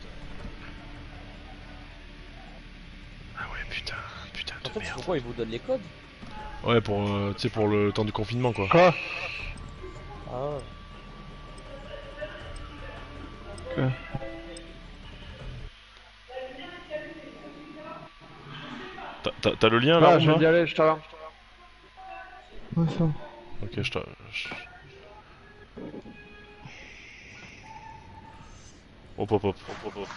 Ah ouais, putain, putain En de fait, merde. pourquoi ils vous donnent les codes? Ouais, pour, euh, tu sais, pour le temps du confinement quoi. Quoi? Ah. Ok. T'as- T'as t'as le lien là, Ah, Ron, je viens d'y là aller, je t'attends. Ouais, ça. Ok, je t'a... je- Hop hop hop. hop, hop.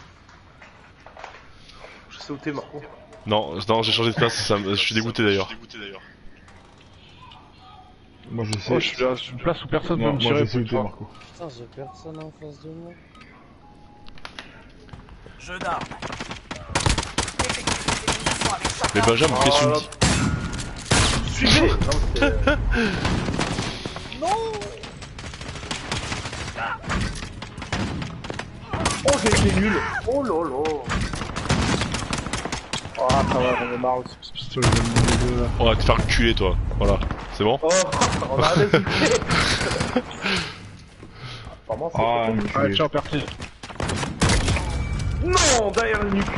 Je sais où t'es, Marco. Non, non j'ai changé de place, ça me- je suis dégoûté d'ailleurs. Moi je sais. Oh, je suis dans une place où personne moi, peut me moi je tirer. sais où pour t'es, toi. Marco. Putain, j'ai personne en face de moi. Jeu d'armes. Effectuez l'élimination avec chacun. Mais Benjamin, qu'est-ce que tu me dis? Suivez. Non, c'est- Oh, j'ai été nul. Oh lolo. Ah, ça va, j'en ai marre de ce pistolet de deux là. On va te faire reculer toi, voilà. C'est bon? Oh, on a arrêté. Apparemment, c'est Ah, pas mais bon. tu Ouais, es. tiens, parti. Non, derrière le nuque.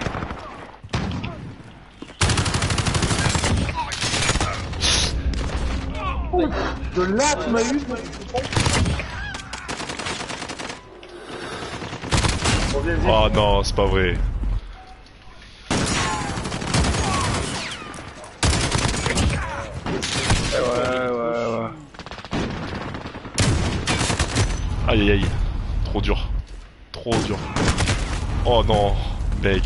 Oh, de là, tu m'as eu. Bon, viens, viens. Oh non, c'est pas vrai. Ouais, ouais, ouais. Aïe aïe aïe. Trop dur. Trop dur. Oh non, mec.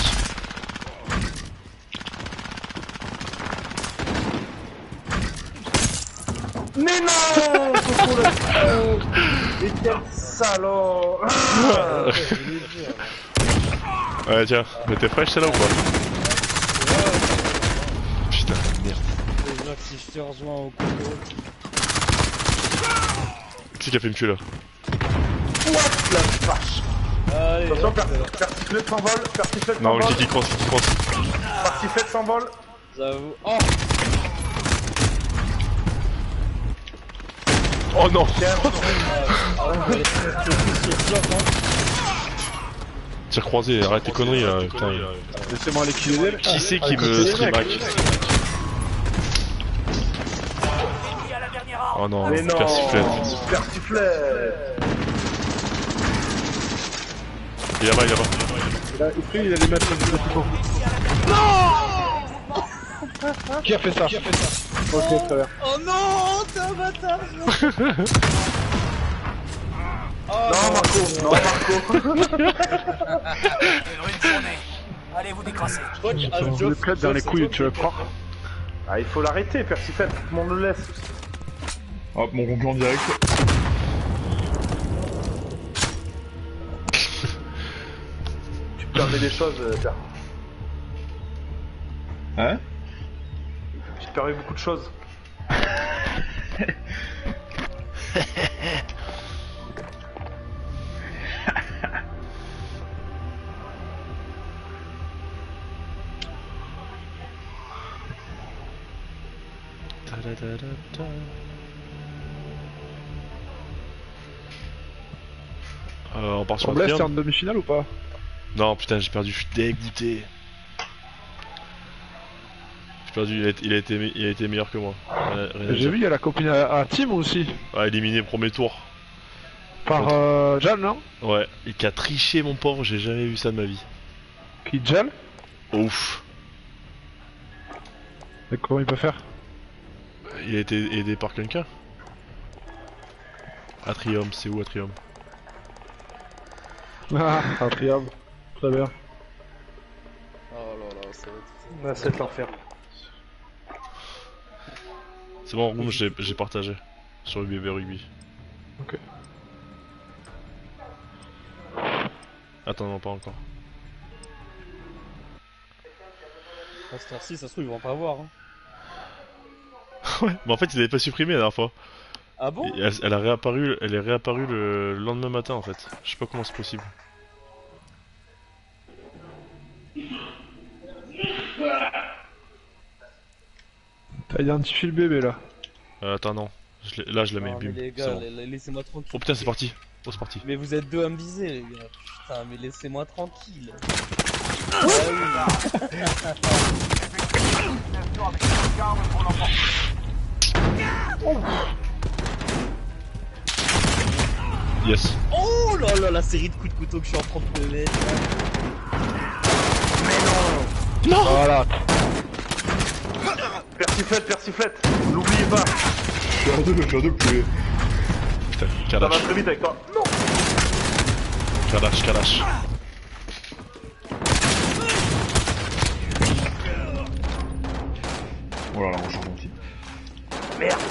Mais non, Coco, là. Oh, mais quel salaud. Ah. Ouais tiens, mais t'es fraîche celle-là ou pas? Putain, merde. Déjà que si je te rejoins au combo. Qui c'est qui a fait me tuer là? What la vache. Allez, Attention, hop, per- persiflette s'envole, persiflette Non, s'envole, qui qui cross, qui cross. persiflette s'envole. j'avoue. Oh! Oh non. Tire croisé, arrête tes conneries là, putain. Laissez-moi aller killer d'elle. Qui c'est qui me stream hack? Ennemi à la dernière arme. Oh non, Mais non, persiflette. persiflette. Il est là-bas, il est là-bas. Il a il allait mettre le couteau. Qui a fait ça? Qui a fait ça? Ok, très bien. Oh non, t'es un bâtard! Non, Marco, non, Marco. Quelle rude journée. Allez vous décrasser. Je crois qu'il y a un Je le Joff- plaide dans les Joff, couilles, c'est tu veux toi croire? Ah, il faut l'arrêter, persiflette, tout le monde le laisse. Hop, mon concurrent direct. Tu permets des choses, euh, Pierre. Hein? Tu te permets beaucoup de choses. Euh, on part sur On un blesse, t'es en triangle. demi-finale ou pas? Non, putain, j'ai perdu, je suis dégoûté. J'ai perdu, il a, été- il, a été, il a été meilleur que moi. Rien- rien à J'ai dire. vu, il y a la copine à, à Tim aussi. Ah, éliminé premier tour. Par euh, Jal, non? Ouais, et qui a triché mon pauvre, j'ai jamais vu ça de ma vie. Qui Jal? Ouf. Et comment il peut faire? Il a été aidé par quelqu'un. Atrium, c'est où Atrium? Ah, Atrium. Très bien. Oh là là, ça va être... Ah, c'est l'enfer. C'est bon, Room, j'ai j'ai partagé. Sur U B B Rugby. Ok. Attends, non, pas encore. À cette heure-ci, ça se trouve, ils vont pas voir. Hein. Ouais, mais en fait, ils avaient pas supprimé la dernière fois. Ah bon? Et elle, elle a réapparu, elle est réapparue le lendemain matin en fait. Je sais pas comment c'est possible. T'as identifié le bébé là. Euh, attends, non. Je l'ai- là, je la mets. Non, mais Bim. les C'est gars, bon. la- la- laissez-moi tranquille. Oh putain, c'est parti. Oh, c'est parti. Mais vous êtes deux à me viser, les gars. Putain, mais laissez-moi tranquille. Ah oui. Destination avec une garde pour l'emporter. Yes. Oh là là, la série de coups de couteau que je suis en train de me mettre. Voilà. Persiflette, persiflette. N'oubliez pas. Je suis en deux, je suis en deux, plus. Putain, Ça va Kalash. très vite avec toi. Non. Kalash, Kalash. Oh là là, on change aussi. Merde.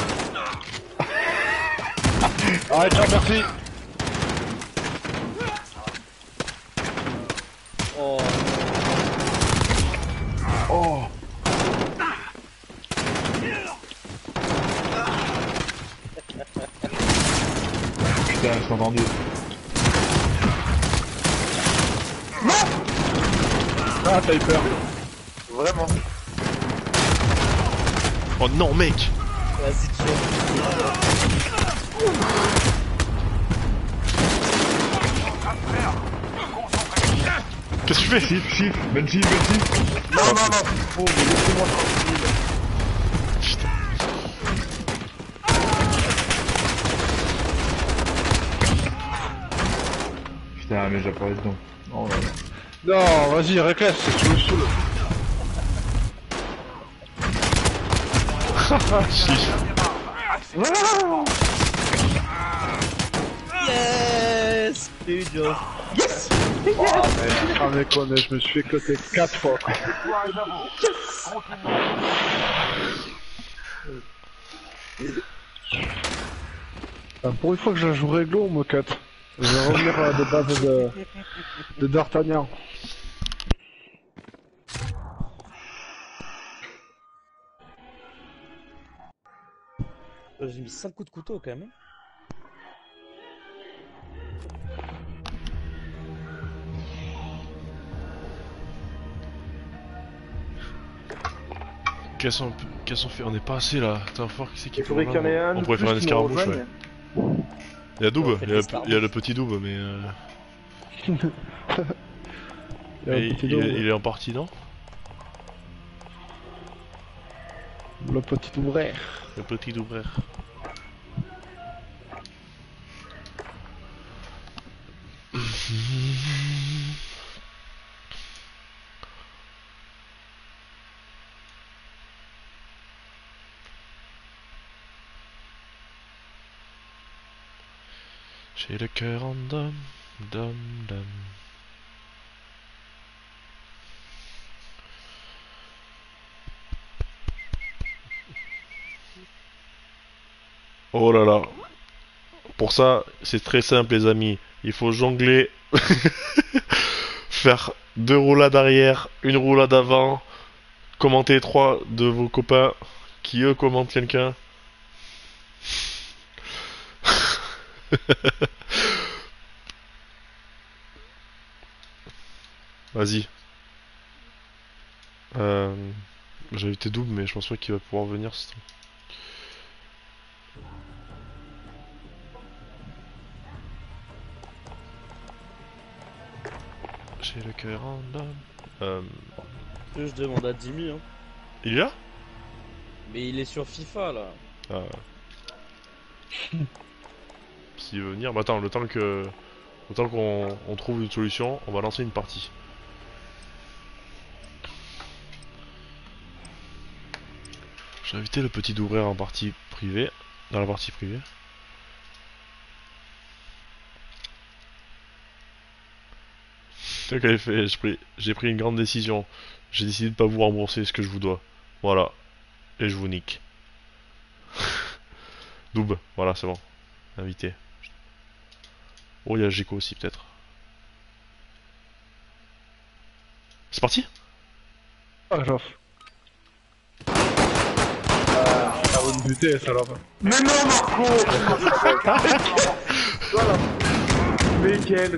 Arrête là, merci. Oh. Oh. Putain, ils sont vendus. Ah, t'as eu peur. Vraiment. Oh non, mec. Vas-y, tu Qu'est-ce que tu fais? Shift, shift, ben shift, ben shift. Non, non, non. Oh, mais laissez-moi tranquille. Putain. Putain, mais j'apparais dedans. Oh là là. Non, vas-y, réclame, tu me saoules. Chiche. Yes, Studio. Yes. Ah, mais, ah, mais quoi, mais je me suis fait coter quatre fois. Quoi. Ah, pour une fois que je la joue réglo, on me cut. Je vais revenir à des bases de, de D'Artagnan. J'ai mis cinq coups de couteau quand même. Qu'est-ce qu'on qu'est-ce qu'on fait? On est pas assez là. Attends, fort, qui c'est qui Il faudrait peut qu'il y en ait rejoindre? un. On de pourrait plus faire un qui nous escarmouche, rejoigne. ouais. Il y a Double, On fait il y a, des il y a le petit Double, mais. Euh... Il y a un mais petit il, dos, il est en partie, non? le petit ouvrier. Le petit Double. J'ai le cœur en dom, dom, dom. Oh là là. Pour ça, c'est très simple les amis. Il faut jongler. Faire deux roulades arrière, une roulade avant. Commenter trois de vos copains qui eux commentent quelqu'un. Vas-y. Euh, J'ai été double, mais je pense pas qu'il va pouvoir venir. ce temps. J'ai le cœur en homme. Euh, Je demande à Jimmy, hein. il est là? Mais il est sur FIFA là. Ah. S'il veut venir, bah attends, le temps que, le temps qu'on on trouve une solution, on va lancer une partie. J'ai invité le petit d'ouvrir en partie privée, dans la partie privée. C'est qu'elle fait, j'ai pris, j'ai pris une grande décision. J'ai décidé de pas vous rembourser ce que je vous dois. Voilà. Et je vous nique. Double, voilà, c'est bon. Invité. Oh, il y a Gecko aussi, peut-être. C'est parti? Ah, j'offre. Ça va me buter, salope. Mais non, Marco. Voilà. Mais quel...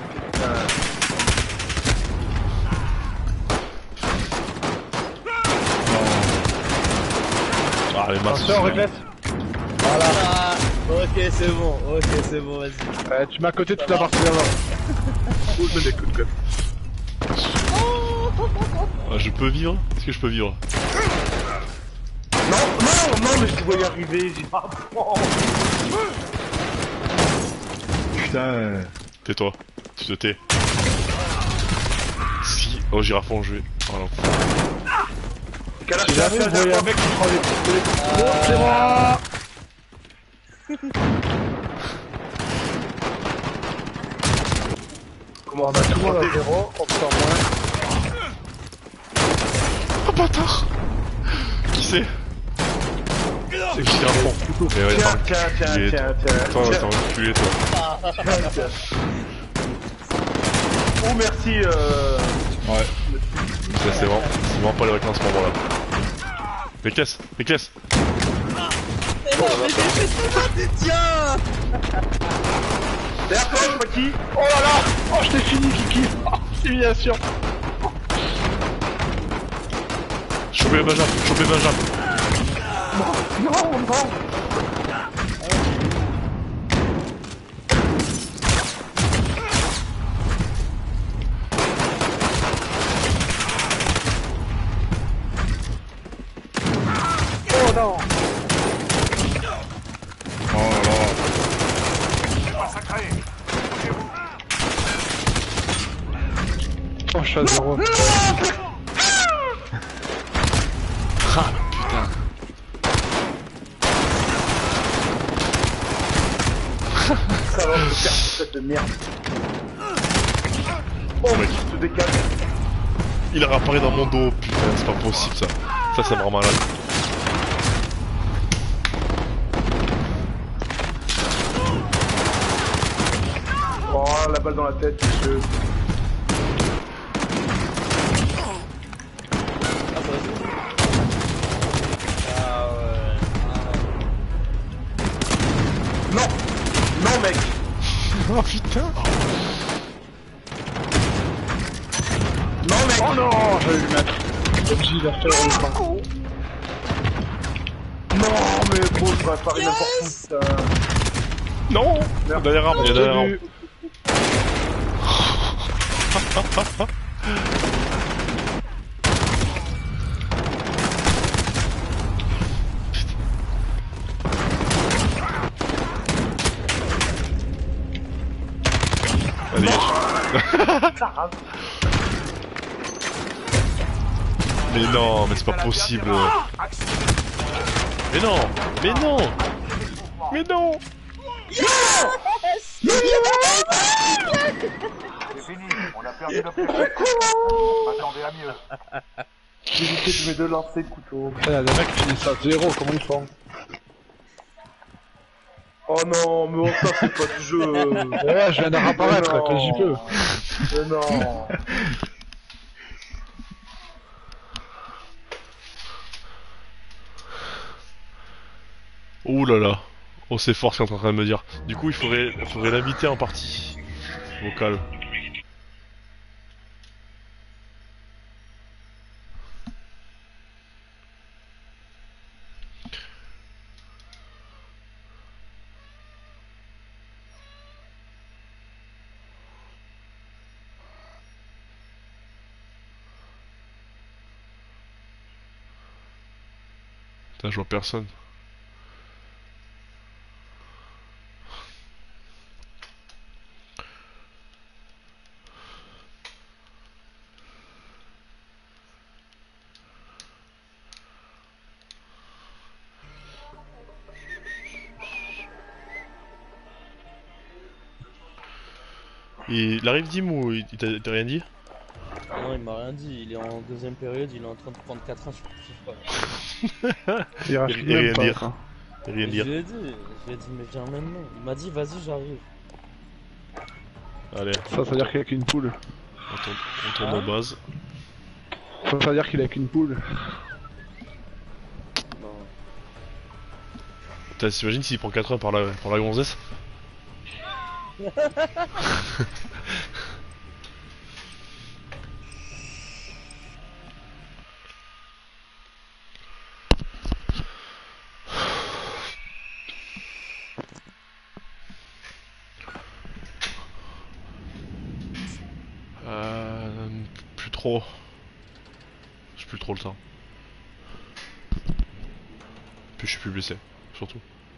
Ah, les masses. Attention, réglisse. Voilà. Ah, ok, c'est bon, ok, c'est bon, vas-y. Euh, tu m'as à côté toute la partie d'avant. Oh, je me déconne, quoi. Ah, je peux vivre? Est-ce que je peux vivre? Non, non, non, mais je te voyais arriver, j'ai pas... Oh. Putain. euh, Tais-toi, tu te tais. Si. Oh, j'irai à fond, je vais. Voilà. Si jamais vous voyez un mec qui prend des coups, oh, c'est moi. Comment On a tout le monde à zéro, on peut en moins. Oh bâtard! Qui c'est? C'est qui à fond? Mais ouais, Tiens, t'es tiens, tiens, enculé, tiens, tiens. toi. Toi, tiens. t'es enculé, toi. Tiens, tiens. Oh, merci, euh... Ouais. Ça, c'est vraiment, c'est vraiment pas les vacances à ce moment-là. Mais caisse, mais caisse! Mais non, mais j'ai fait tout ça, t'es tiens. Derrière toi, je sais pas qui. Oh là là. Oh, je t'ai fini, Kiki. Oh, simulation. Chopez Benjamin, chopez Benjamin! Non, non. Oh non. Oh là là. Massacré. Oh, je suis à zéro. Ah, putain! Ça va me faire cette de merde. Oh, mec, il se décale. Il a réapparu dans mon dos, putain, c'est pas possible ça. Ça, c'est vraiment malade. Oh, la balle dans la tête, je... Ah ouais. Non. Non, mec. Oh putain! Non, mec. Oh non, j'allais lui mettre. M J, il a fait le temps. Non, mais gros, je vais apparaître n'importe où, putain. Non! Merde. Derrière arme, il y a derrière arme. Salut. Allez, dégage. Mais non, mais c'est pas possible. Mais non, mais non, mais non. C'est fini, on a perdu le plus. Attendez à mieux. J'ai évité de mes deux lancer de couteau. Il y a des mecs qui finissent à zéro, comment ils font? Oh non, mais oh, ça c'est pas du jeu. Ouais, je viens de réapparaître, Non. que j'y peux. Mais non. Ouh là là. Oh, c'est fort ce qu'il est en train de me dire. Du coup, il faudrait, faudrait l'inviter en partie vocale. Putain, je vois personne. Et il arrive Dim ou il t'a t'a rien dit? Non, il m'a rien dit, il est en deuxième période, il est en train de prendre quatre un sur FIFA. Il reste Et même rien pas, dire. ça. Rien Je dire. lui ai dit, je lui ai dit, mais viens maintenant. Il m'a dit, vas-y, j'arrive. Allez, Ça, ça veut dire qu'il a qu'une poule. on tourne, on tourne en base. Ça, ça veut dire qu'il a qu'une poule. Non. Putain, t'imagines s'il prend quatre heures par la, par la gonzesse? Euh, plus trop. J'ai plus trop le temps. Puis je suis plus blessé, surtout.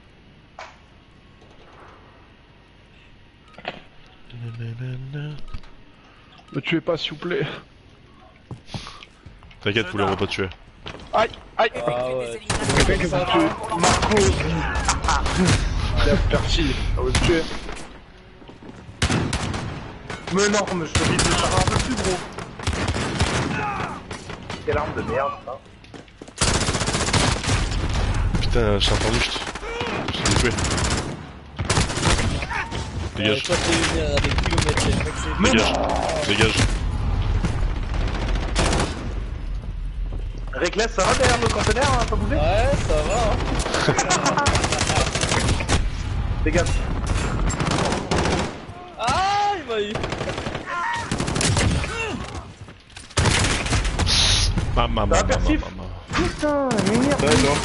Me tuez pas, s'il vous plaît. T'inquiète, poulet, on va pas te tuer. Aïe, aïe. Ah ouais. Quelqu'un qui va me tuer. Marco. Il a parti. On va te tuer. Mais non, mais je te dis de le faire un peu plus gros. Quelle arme de merde, ça. Putain, j'ai entendu, je te... Je t'ai tué. Dégage, Toi, t'es une à des kilomètres. j'ai cru que c'est- dégage, dégage. Reckless, ça va derrière le conteneur, hein, pas bouger? Ouais, ça va. Hein. Dégage. Ah, il m'a eu. Maman, Ça va, maman, Persif? maman. Putain, mais merde.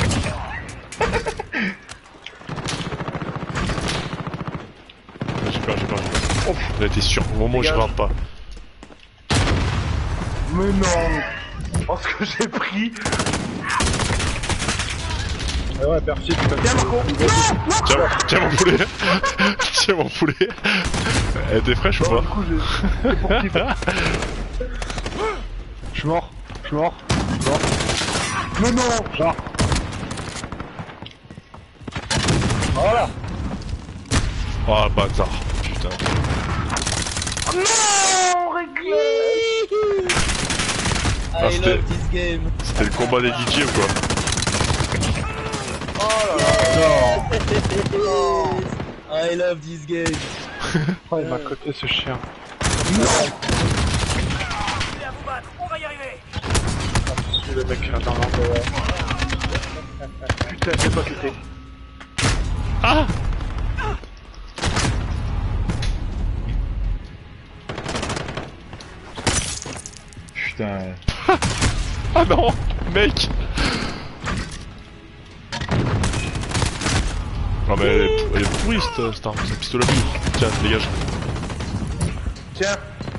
J'ai peur, j'ai peur, j'ai peur. Oh, là, t'es sûr, au moment où je Dégage. rentre pas. Mais non. Oh, ce que j'ai pris. Ah ouais, Percy, tu vas Tiens, Marco. Tiens, tiens mon poulet. Tiens mon poulet. Elle était fraîche ou Bon, pas? du coup, j'ai... c'est pour qui? Je suis mort. Je suis mort. Je suis mort. Mais non. Genre. Voilà. Oh bâtard, putain. Non, Reckless. I Ah, c'était- love this game. C'était le combat des D J ou quoi? I love this game. Oh, il m'a coté ce chien. Allez à vous battre, on va y arriver. Le mec qui a dans l'endroit. Putain, j'ai pas quitté. Ah! Putain. Ah non! Mec! Non mais elle est, elle est pourrie cette, cette arme, cette pistolet à billes. Tiens, dégage. Tiens.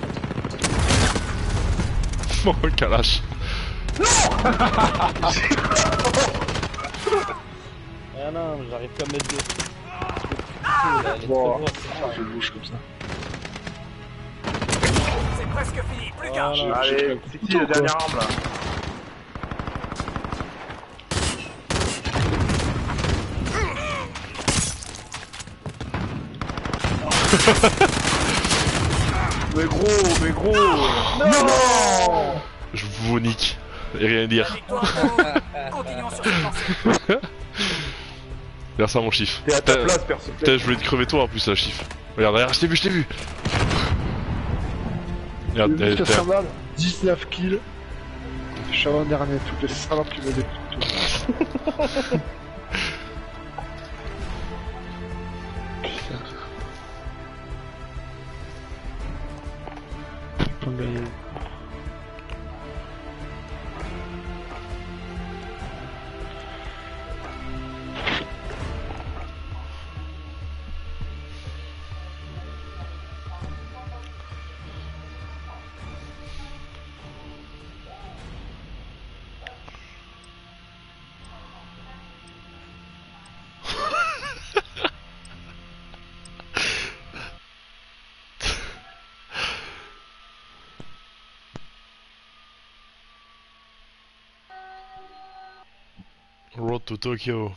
Oh, calache. Ah non, j'arrive pas à mettre de... Elle est Bon. trop grosse. Je bouge comme ça. C'est presque fini, plus qu'un. Voilà. Allez, c'est qui la dernière arme là? Mais gros, mais gros. Non. Je vous nique. Et rien à La dire. victoire pour vous. Continuons sur cette lancée. Merci à mon chiffre. T'es à ta Putain, place, perso. putain, je voulais te crever toi en plus, la chiffre. Regarde, regarde, je t'ai vu, je t'ai vu. Regarde, Le eh, mec à putain. Sandal, dix-neuf kills. Je suis avant-dernier, toutes les salopes qui me découpent. Putain. Faut gagner. Road to Tokyo.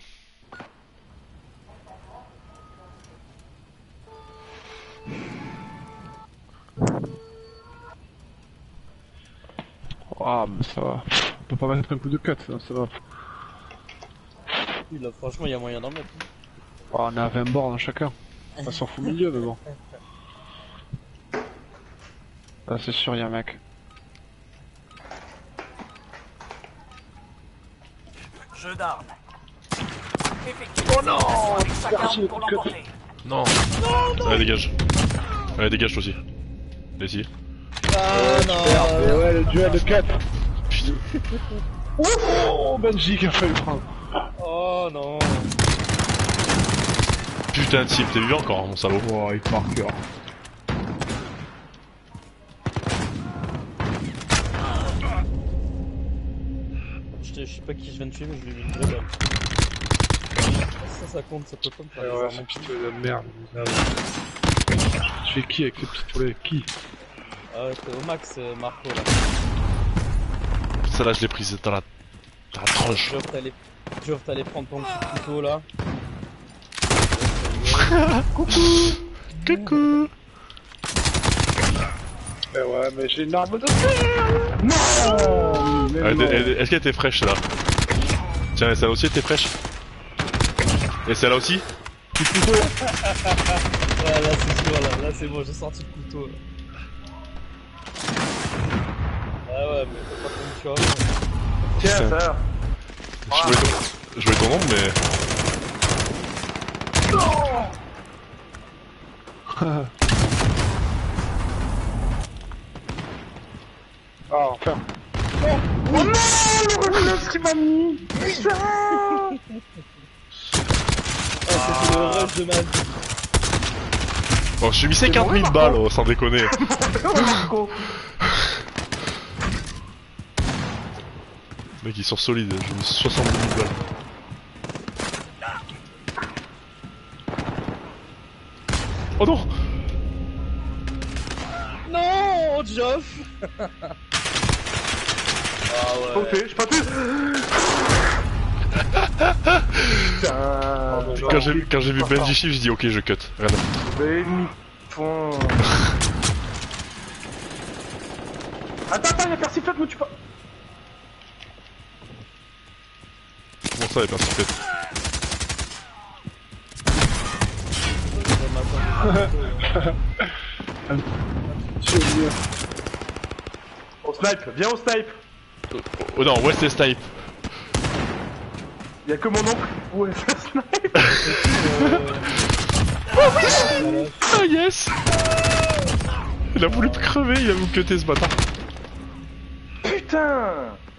Ah, mais ça va. On peut pas mettre un coup de cut, ça, ça va. couilles là, franchement y'a moyen d'en mettre. Oh, on a vingt bornes chacun. On s'en fout au milieu, mais bon. Là, c'est sûr, y'a un mec. Jeu d'armes. Effectivement. Oh non, chacun pour l'emporter. Non. Allez, dégage. Allez, dégage toi aussi. Vas-y. Ah non. Et ouais, le duel de quatre. Oh, Benji qui a failli prendre. Oh non. Putain de cible, t'es vivant encore, mon salaud. Oh, il marqueur. Je sais pas qui je viens de tuer, mais je lui ai mis une vraie balle. Ça, ça compte, ça peut pas me faire Ouais, des ouais, armes. c'est pistolet de merde. Tu fais qui avec le pistolet? Qui? Ah ouais, t'es au max, euh, Marco là. Celle-là, je l'ai prise dans la, dans la tronche. Geoff, t'allais Geoff, t'allais prendre ton petit couteau là. Coucou. Eh ouais, mais j'ai une arme de fer. Non, mais Elle non. était- elle- Est-ce qu'elle était fraîche celle-là? Tiens, et celle-là aussi était fraîche. Et celle-là aussi? Ouais, là c'est sûr, là, là c'est bon, j'ai sorti le couteau là. Ah ouais, mais faut pas qu'on me choque. Tiens, Putain. ça. Je voulais ton, je voulais ton nom, mais... Ah, enfin. Oh non, le relais qui m'a mis. Putain. Ah, c'était le rush de ma vie. Bon, je suis mis cinquante mille balles, oh, sans déconner. Marco. Mec, ils sont solides, j'ai mis soixante-dix mille balles. Oh non! Non, Geoff. Ah J'ai pas ouais. tué, j'ai pas tué. Putain. Quand j'ai quand j'ai vu Benji Shift, j'ai dit ok, je cut. Rien à foutre. Mais fond. Attends, attends, y'a persiflette, me tue pas. Comment ça, les persiflettes? Au snipe, viens au snipe. Oh non, West est snipe. Y'a que mon oncle. Ouais, c'est snipe. Ah yes! Il a voulu me crever, il a voulu me cutter ce bâtard. Putain.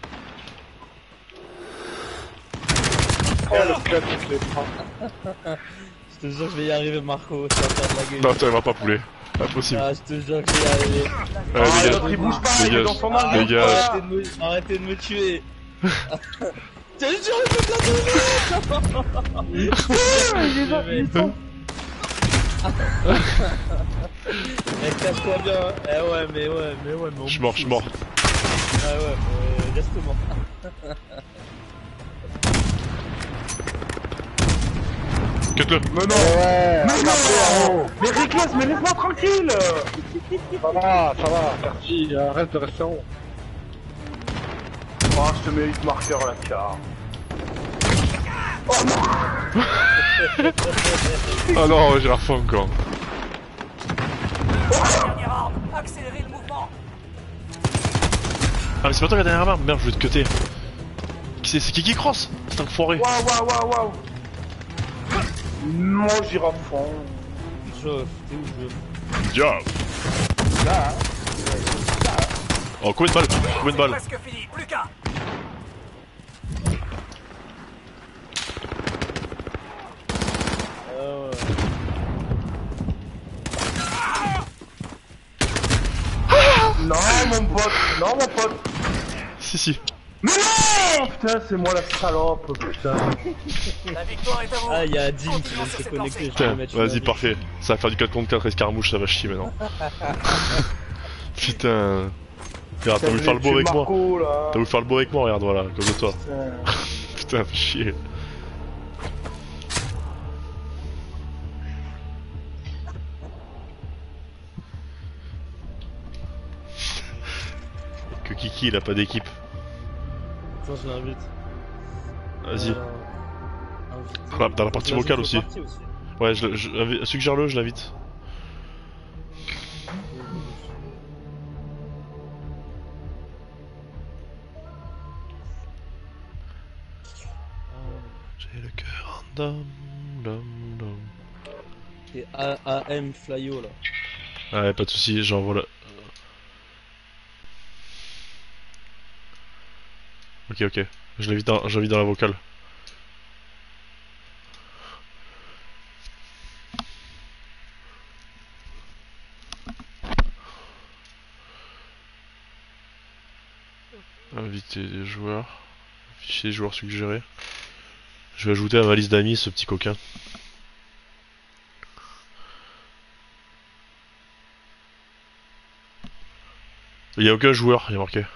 Oh, le cut, je l'ai prends. Je te jure que je vais y arriver, Marco, ça va faire de la gueule. Non, tu vas pas poulet. Impossible. Ah, je te jure que je vais y arriver. Allez, Ah, dégage. l'autre il bouge pas, il est Dégage. dans son arme. Dégage. Arrêtez de me, arrêtez de me tuer. Je te jure, il fait plein de Il est là, il est là. Eh, cache-toi bien. Eh ouais, mais ouais, mais ouais, mais on Je suis mort, je suis mort. Ah ouais, mais reste mort. Cut-le. Mais non. Ouais. Mais non. Mais Rickless, mais laisse-moi tranquille. Ça va, ça va. Merci, arrête de rester en haut. Oh, je te mets huit marqueurs là, car. Oh non, j'ai la faim encore. Dernière arme. Accélérez le mouvement. Ah, mais c'est pas toi la dernière arme. Merde, je vais te cutter. Qui c'est? C'est qui qui cross? C'est un enfoiré. Waouh, waouh, waouh, waouh. Mon girafon. Geoff, t'es où, Geoff? Job. Oh, combien de balles? Combien de balles? Presque fini. Plus qu'un. Ah ouais. Non, mon pote. Non, mon pote. Si, si. Mais non. Putain, c'est moi la salope, putain. La victoire est à vous. Ah, y'a Dim qui Continuons vient de sur se cette connecter. lancée. je peux Putain, mettre vas-y, une parfait. Ça va faire du quatre contre quatre escarmouche, ça va chier maintenant. Putain. Regarde, t'as voulu faire le beau avec moi. Marco, là. T'as voulu faire le beau avec moi, regarde, voilà, comme de toi. Putain. Putain, fais chier. Que Kiki, il a pas d'équipe. Attends, je l'invite. Vas-y. Alors, Bah, dans la partie Dans une vocale autre aussi. partie aussi. Ouais, je, je, suggère-le, je l'invite. J'ai le cœur en dom, dom, dom. C'est A A M Flyo là. Ouais, pas de soucis, j'envoie le... Ok, ok. Je l'invite dans, j'invite dans la vocale. Inviter les joueurs. Afficher les joueurs suggérés. Je vais ajouter à ma liste d'amis ce petit coquin. Il y a aucun joueur, il y a marqué.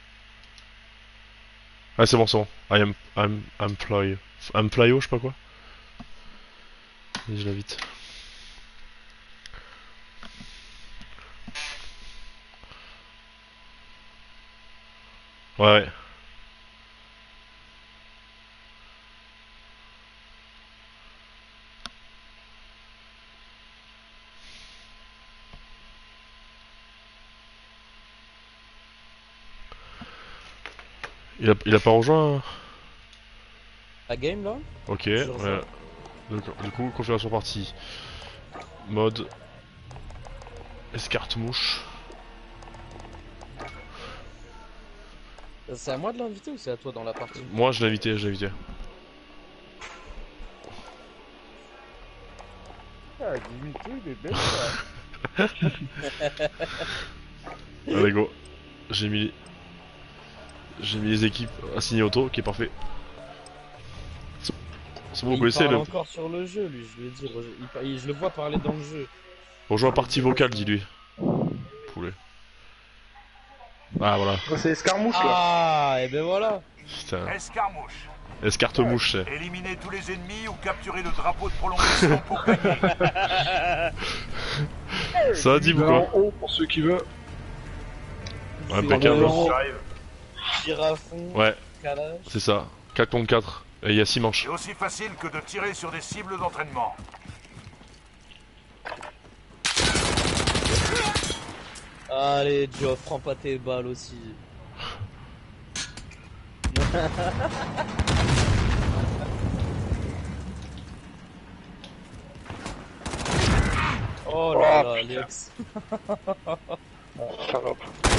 Ah c'est bon, c'est bon. I am, I'm, employ. Emplyo, je sais pas quoi. Et je l'invite. Ouais, ouais. Il a, il a pas rejoint. La game là. Ok, Je ouais. rejoins. Donc, du coup, configuration partie. Mode. Escarte mouche. C'est à moi de l'inviter ou c'est à toi dans la partie? Moi je l'ai invité, je l'ai invité. Ah, limité, il est belle ça. Allez go. J'ai mis. J'ai mis les équipes assignées auto, qui est parfait. C'est bon, vous Il connaissez parle le. encore sur le jeu lui, je lui ai dit, il par- il- je le vois parler dans le jeu. Rejoins partie vocale, dis-lui. Poulet. Ah voilà. C'est escarmouche là. Ah, et ben voilà. Putain. Escarmouche. Escarte mouche, c'est. Éliminez tous les ennemis ou capturez le drapeau de prolongation pour gagner. Ça a dit ou Vers quoi en haut pour ceux qui veulent. Impeccable. C'est J'arrive. Tire à fond, Ouais, calage. c'est ça. quatre contre quatre. Et il y a six manches. C'est aussi facile que de tirer sur des cibles d'entraînement. Allez, Geoff, prends pas tes balles aussi. Oh là là, Alex. Salope.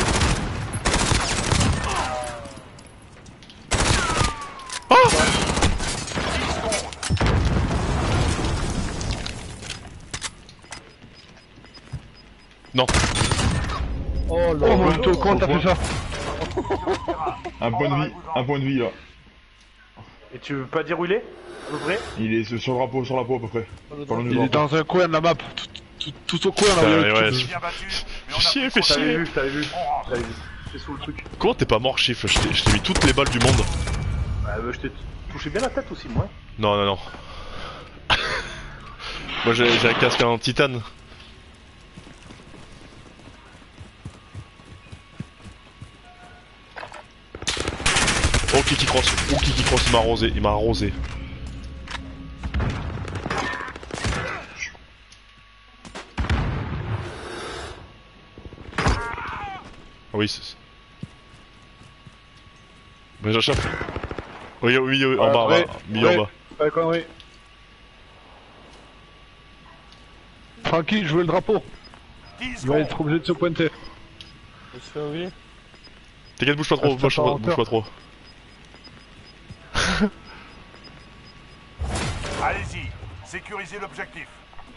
Non. Oh là Oh là. mon dieu, comment t'as fait ça? Un point de vie, un point de vie là. Et tu veux pas dire où il est? À peu près? Il est sur le drapeau, sur la peau à peu près. Pas loin du Il est drapeau. dans un coin de la map, tout, tout, tout au coin là où Putain, il y a mais le ouais, truc. je- Bien battu, mais on a Chier, plus fais trop T'avais chier. vu, t'avais vu. On rentre. T'avais vu. T'es sous le truc. Comment t'es pas mort, chiffre? Je t'ai je t'ai mis toutes les balles du monde. Bah, euh, je t'ai touché bien la tête aussi, moi. Non, non, non. Moi j'ai j'ai un casque en titane. Oh Kiki Cross, oh Kiki Cross, il m'a arrosé, il m'a arrosé. Ah oui, c'est... Ben j'achète. Oui, oui, oui, en Ouais, bas, en ouais, bas, milieu ouais. en bas. Pas de conneries. Tranquille, jouez le drapeau. dix Il va secondes. être obligé de se pointer. Je fais oui. T'inquiète, bouge pas trop, Reste bouge pas pas, en bouge pas trop. Allez-y, sécurisez l'objectif.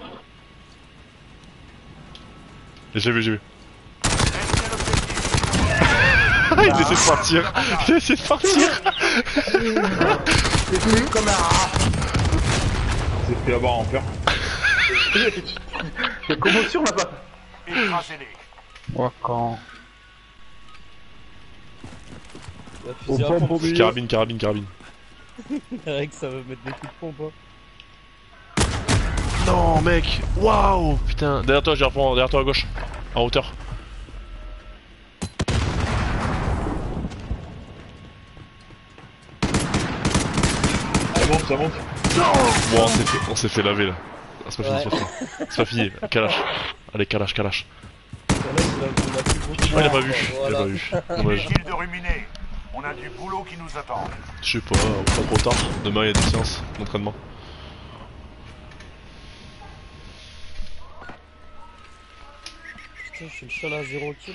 J'ai vu, j'ai vu. Restez l'objectif. Ah, il essaie de partir. Il essaie de partir. C'est tout comme un rat. C'est pris la barre en fer. Il y a commotion là-bas. Écrasez-les. Moi quand. La Au fusil à pompe pompe. au milieu. Carabine, carabine, carabine. Avec ça va mettre des coups de pompe. Hein. Non, mec. Waouh, putain. Derrière toi, j'ai reprends, derrière toi à gauche. En hauteur. Ça monte, ça monte. Bon, on s'est fait, on s'est fait laver là. Ah, c'est pas Ouais. fini, c'est pas fini. C'est pas fini. Kalash. Allez, Kalash, Kalash. Là, il a- il a plus beaucoup. Ah, il a pas vu. Il a Voilà. pas vu. Dommage. Inutile de ruminer. On a du boulot qui nous attend. Je sais pas, pas trop tard. Demain, il y a des séances d'entraînement. Putain, je suis le seul à zéro kill.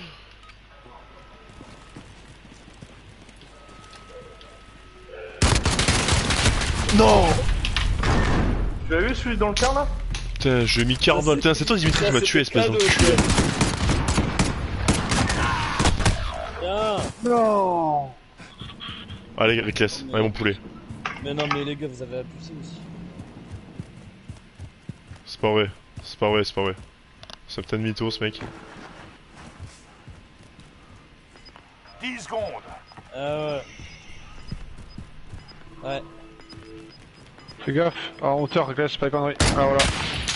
Non. Tu l'as vu celui dans le car là? Putain, je mis quarante balles. Putain, c'est toi, Dimitri, qui m'a tué, espèce cadeau, d'enculé. Tiens. Non. Allez, Reckless, allez, mon poulet. Mais non, mais les gars, vous avez abusé aussi. C'est pas vrai, c'est pas vrai, c'est pas vrai. C'est peut-être mytho ce mec. dix secondes. Ah ouais. Ouais. Fais gaffe, en hauteur, Reckless, pas de conneries. Ah voilà.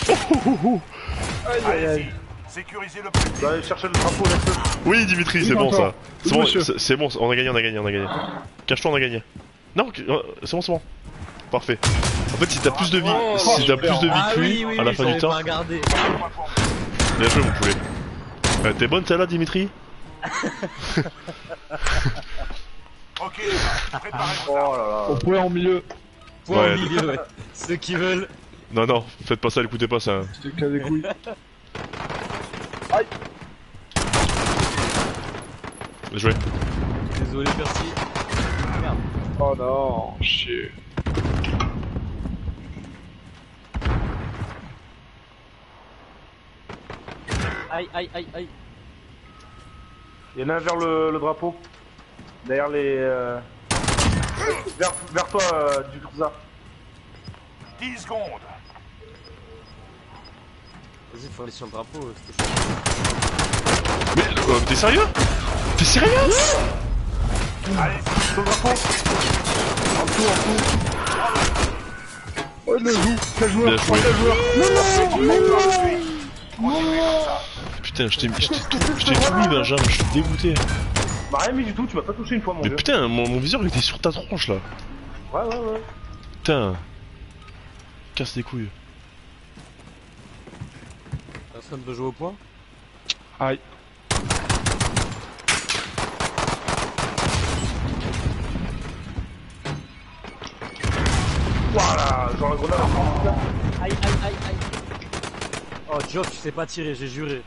Aïe aïe aïe. Allez-y. Sécurisez le plus. Je vais aller chercher le drapeau, laisse-le. Oui, Dimitri, c'est Oui, bon encore. ça. C'est Oui, bon, monsieur. c'est c'est bon, on a gagné, on a gagné, on a gagné. Cache-toi, on a gagné. Non, euh, c'est bon, c'est bon. Parfait. En fait, si t'as plus de vie, Oh, si t'as super. plus de vie Ah que oui, lui, oui, à la oui, fin du j'avais temps, pas regardé. Moi pour moi. bien joué, mon poulet. Euh, T'es bonne celle-là, Dimitri? Ok, préparez vos Oh armes. là là. Au point en milieu. Point Ouais. au milieu, ouais. Ceux qui veulent. Non, non, faites pas ça, écoutez pas ça. C'est qu'à des couilles. Bien joué. Désolé, Percy. Merde. Oh non, chier. Aïe, aïe, aïe, aïe. Il y en a un vers le, le drapeau. Derrière les. Euh... Vers, vers toi, euh, du Cruza. dix secondes. Vas-y, faut aller sur le drapeau, euh, c'était Mais euh, t'es sérieux? T'es sérieux? Allez, Sur le drapeau. En dessous, en dessous. Oh, il le joue. Quel joueur? Bien Oh, joué. quel joueur? Putain, je t'ai je t'ai tout, je t'ai tout mis, Benjamin, je suis dégoûté. Bah rien mis du tout, tu m'as pas touché une fois mon Mais vieux. putain, mon, mon viseur il était sur ta tronche là. Ouais ouais ouais. Putain. Casse les couilles. Personne veut jouer au point. Aïe. Voilà, genre la grenade. Aïe, aïe, aïe, aïe. Oh, Joff, tu sais pas tirer, j'ai juré.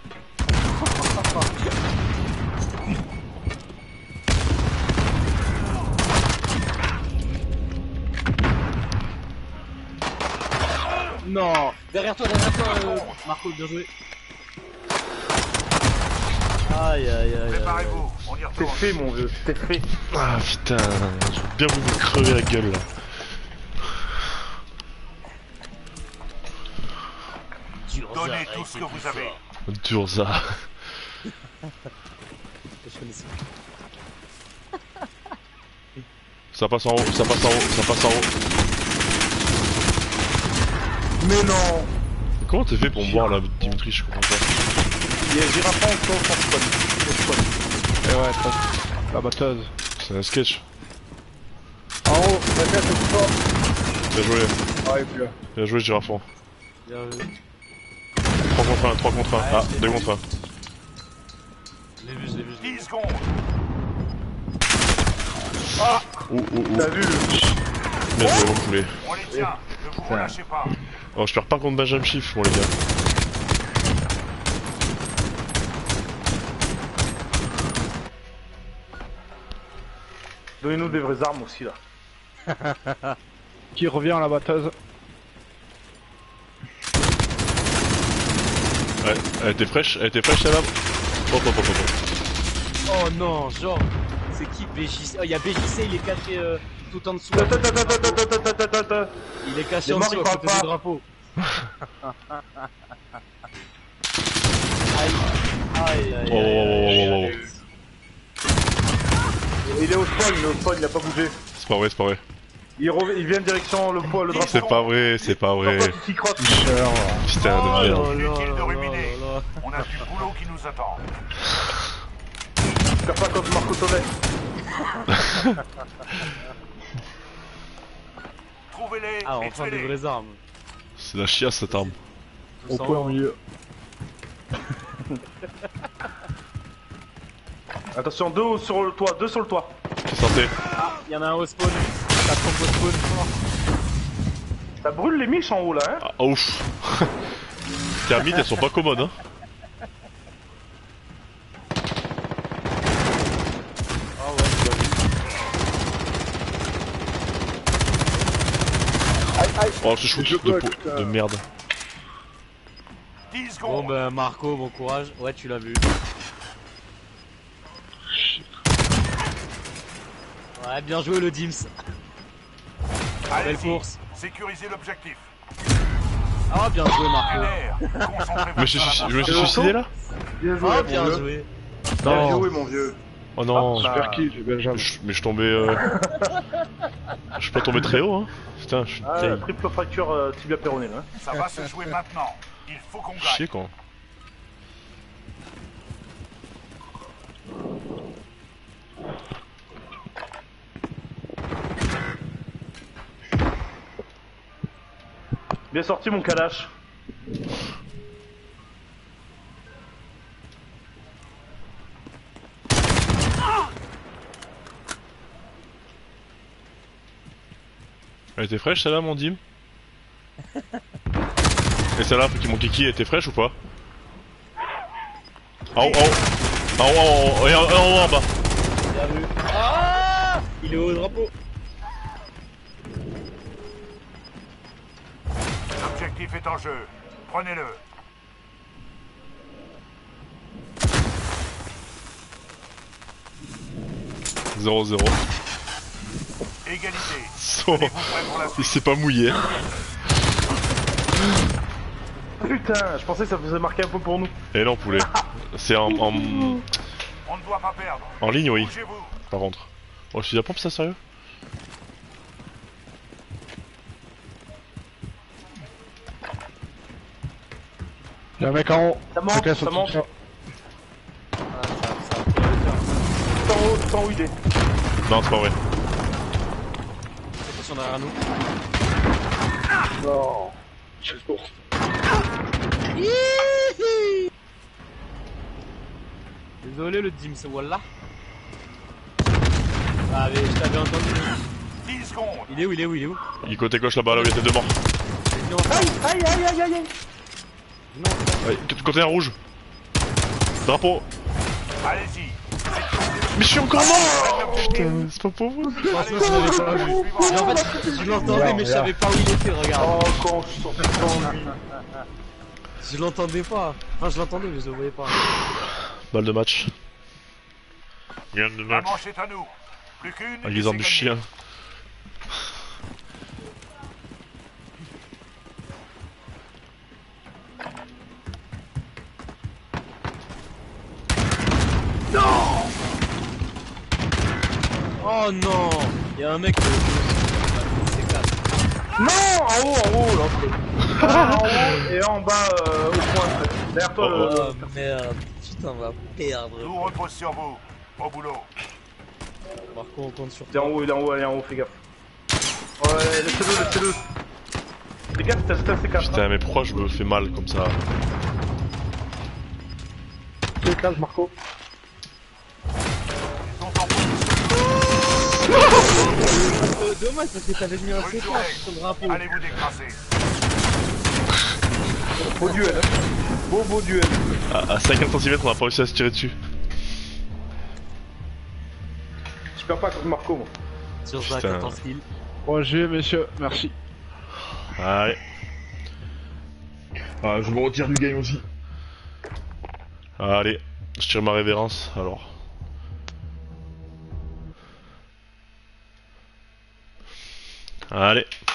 Non. Derrière toi, derrière toi, euh, Marco, bien joué. Aïe, aïe, aïe, aïe. préparez-vous. On y T'es retourne. fait mon vieux, t'es fait. Ah putain, j'ai bien voulu me crever la gueule là. Donnez tout ce que vous avez. Dur ça. Je connaissais. Ça passe en haut, ça passe en haut, ça passe en haut. Mais non. Comment t'as fait pour me voir là, Dimitri, je comprends pas. Il y a Girafon au sol, sans spawn. Au spawn. Et ouais, t'as- la batteuse. C'est un sketch. En haut, la tête est fort. Bien joué, Ah, et puis là. bien joué Girafon. Bien vu. trois contre un, trois contre un. Ah, deux contre un. Je l'ai vu, je l'ai vu. je l'ai vu. dix secondes. Ouh, ouh, ouh. T'as vu le. Bien joué, mon poulet. On les tient. Ne vous relâchez pas. Oh, je perds pas contre Benjamin Chiffre, bon les gars. Donnez-nous des vraies armes aussi là. Qui revient à la batteuse? Ouais, elle était fraîche, elle était fraîche celle-là. Hop, hop, hop, hop, hop. Oh non, genre. C'est qui B J C? Oh, il y a B J C, il est caché euh, tout en dessous. Ta ta ta ta ta ta ta ta ta ta ta. Il est caché Les en morts, dessous ils à parlent côté pas. du drapeau. Aïe. Aïe, aïe, Oh, aïe, oh, oh, aïe, oh, aïe. Il est au spawn, il est au spawn, il a pas bougé. C'est pas vrai, c'est pas vrai. Il, revient, il vient direction le poids, le drapeau. C'est pas vrai, c'est pas vrai. Pourquoi tu t'y crois? Putain Oh de merde. là là Inutile de là ruminer. là là. On a du boulot qui nous attend. Faire pas comme Marco Tonnet. Trouvez Trouvez-les Ah, et enfin des tuez-les. vraies armes. C'est la chiasse cette arme. Au Sans- point au milieu. Attention, deux sur le toit, deux sur le toit. T'es santé. Il y en a un au spawn. Ça trompe au spawn. Ça brûle les miches en haut là, hein. Ah ouf. Thermites elles sont pas commodes hein. Ah ouais, tu l'as vu. Oh ce shoot Je de, bloque, peau- putain. de merde. dix Bon secondes. ben Marco, bon courage. Ouais, tu l'as vu. Ouais, bien joué le Dims. Belle Allez-y. course. Sécurisez l'objectif. Ah, bien joué Marco. Lunaire, concentrez-vous Je me suis, sur la je me suis Le suicidé saut là. Bien joué, Ah, mon bien vieux. joué. Bien Non. joué, mon vieux. Oh non. Ah, Super kill, j'ai bien jamais. Je- mais je tombais. Euh... je suis pas tombé très haut hein. Putain, je suis Ah, terrible. triple fracture euh, tibia péronée là. Ça va se jouer maintenant. Il faut qu'on gagne. Chier quoi. Bien sorti mon Kalash. Elle était fraîche celle-là mon dim. Et celle-là, mon kiki était fraîche ou pas? Ah oh, oh, ah oh, oh, oh, et en, en haut en bas. Bien vu. Ah, il est au drapeau. L'objectif est en jeu. Prenez-le. zéro zéro. Égalité. So, Tenez-vous prêts pour la il suite. s'est pas mouillé. Putain, je pensais que ça faisait marquer un peu pour nous. Et non poulet. C'est en, en, On ne doit pas perdre. en ligne oui, Bougez-vous. par contre. Oh je suis à pompe ça sérieux? Y'a un mec en haut. Ça monte, Chacun ça son monte. soutien. Ah, ça, ça. Tout en haut, tout en haut, il est. Non c'est pas vrai. Attention derrière nous. Non. Je suis pour. Désolé le Dims, wallah. Ah mais je t'avais entendu. dix secondes. Il est où, il est où, il est où? Il est côté gauche là-bas, là où il était deux morts. Il est en Aïe, aïe, aïe, aïe, aïe, aïe. Ouais, côté un rouge. Drapeau. Allez-y. Mais je suis encore mort. Putain, c'est pas pour vous. Franchement, je l'avais pas vu. Mais en fait, je l'entendais, mais je savais pas où il était, regarde. Oh, quand je suis sorti devant lui. Je l'entendais pas. Enfin, je l'entendais, mais je le voyais pas. Balle de match. Gain de La match. manche est à nous. Plus qu'une. Un et guisant c'est de gagné. chien. Oh non. Il y a un mec. euh, C'est classe. Non, en haut, en haut, là. Ah, en haut et en bas, euh, au point. Derrière toi, Oh, le. Oh merde. Putain, on va perdre. Tout repose sur vous. Au boulot. Marco, on compte sur Il est en toi. haut, il est en haut, il est en haut, fais gaffe. Ouais, laissez-le, laissez-le. Fais gaffe, t'as un C quatre. Putain, mais pourquoi je me fais mal comme ça? Quel calme, Marco. Ils sont en position. Euh, dommage parce que t'avais mis un Rue C quatre sur le drapeau. Allez vous décrasser. Beau duel, hein. Beau, beau duel. À, à cinquante centimètres, on a pas réussi à se tirer dessus. Je perds pas contre Marco, moi. Sur Zach, Putain. attends skill. Bon, j'ai messieurs, merci. Allez. Ah, je me retire du game aussi. Allez. Je tire ma révérence alors. Allez.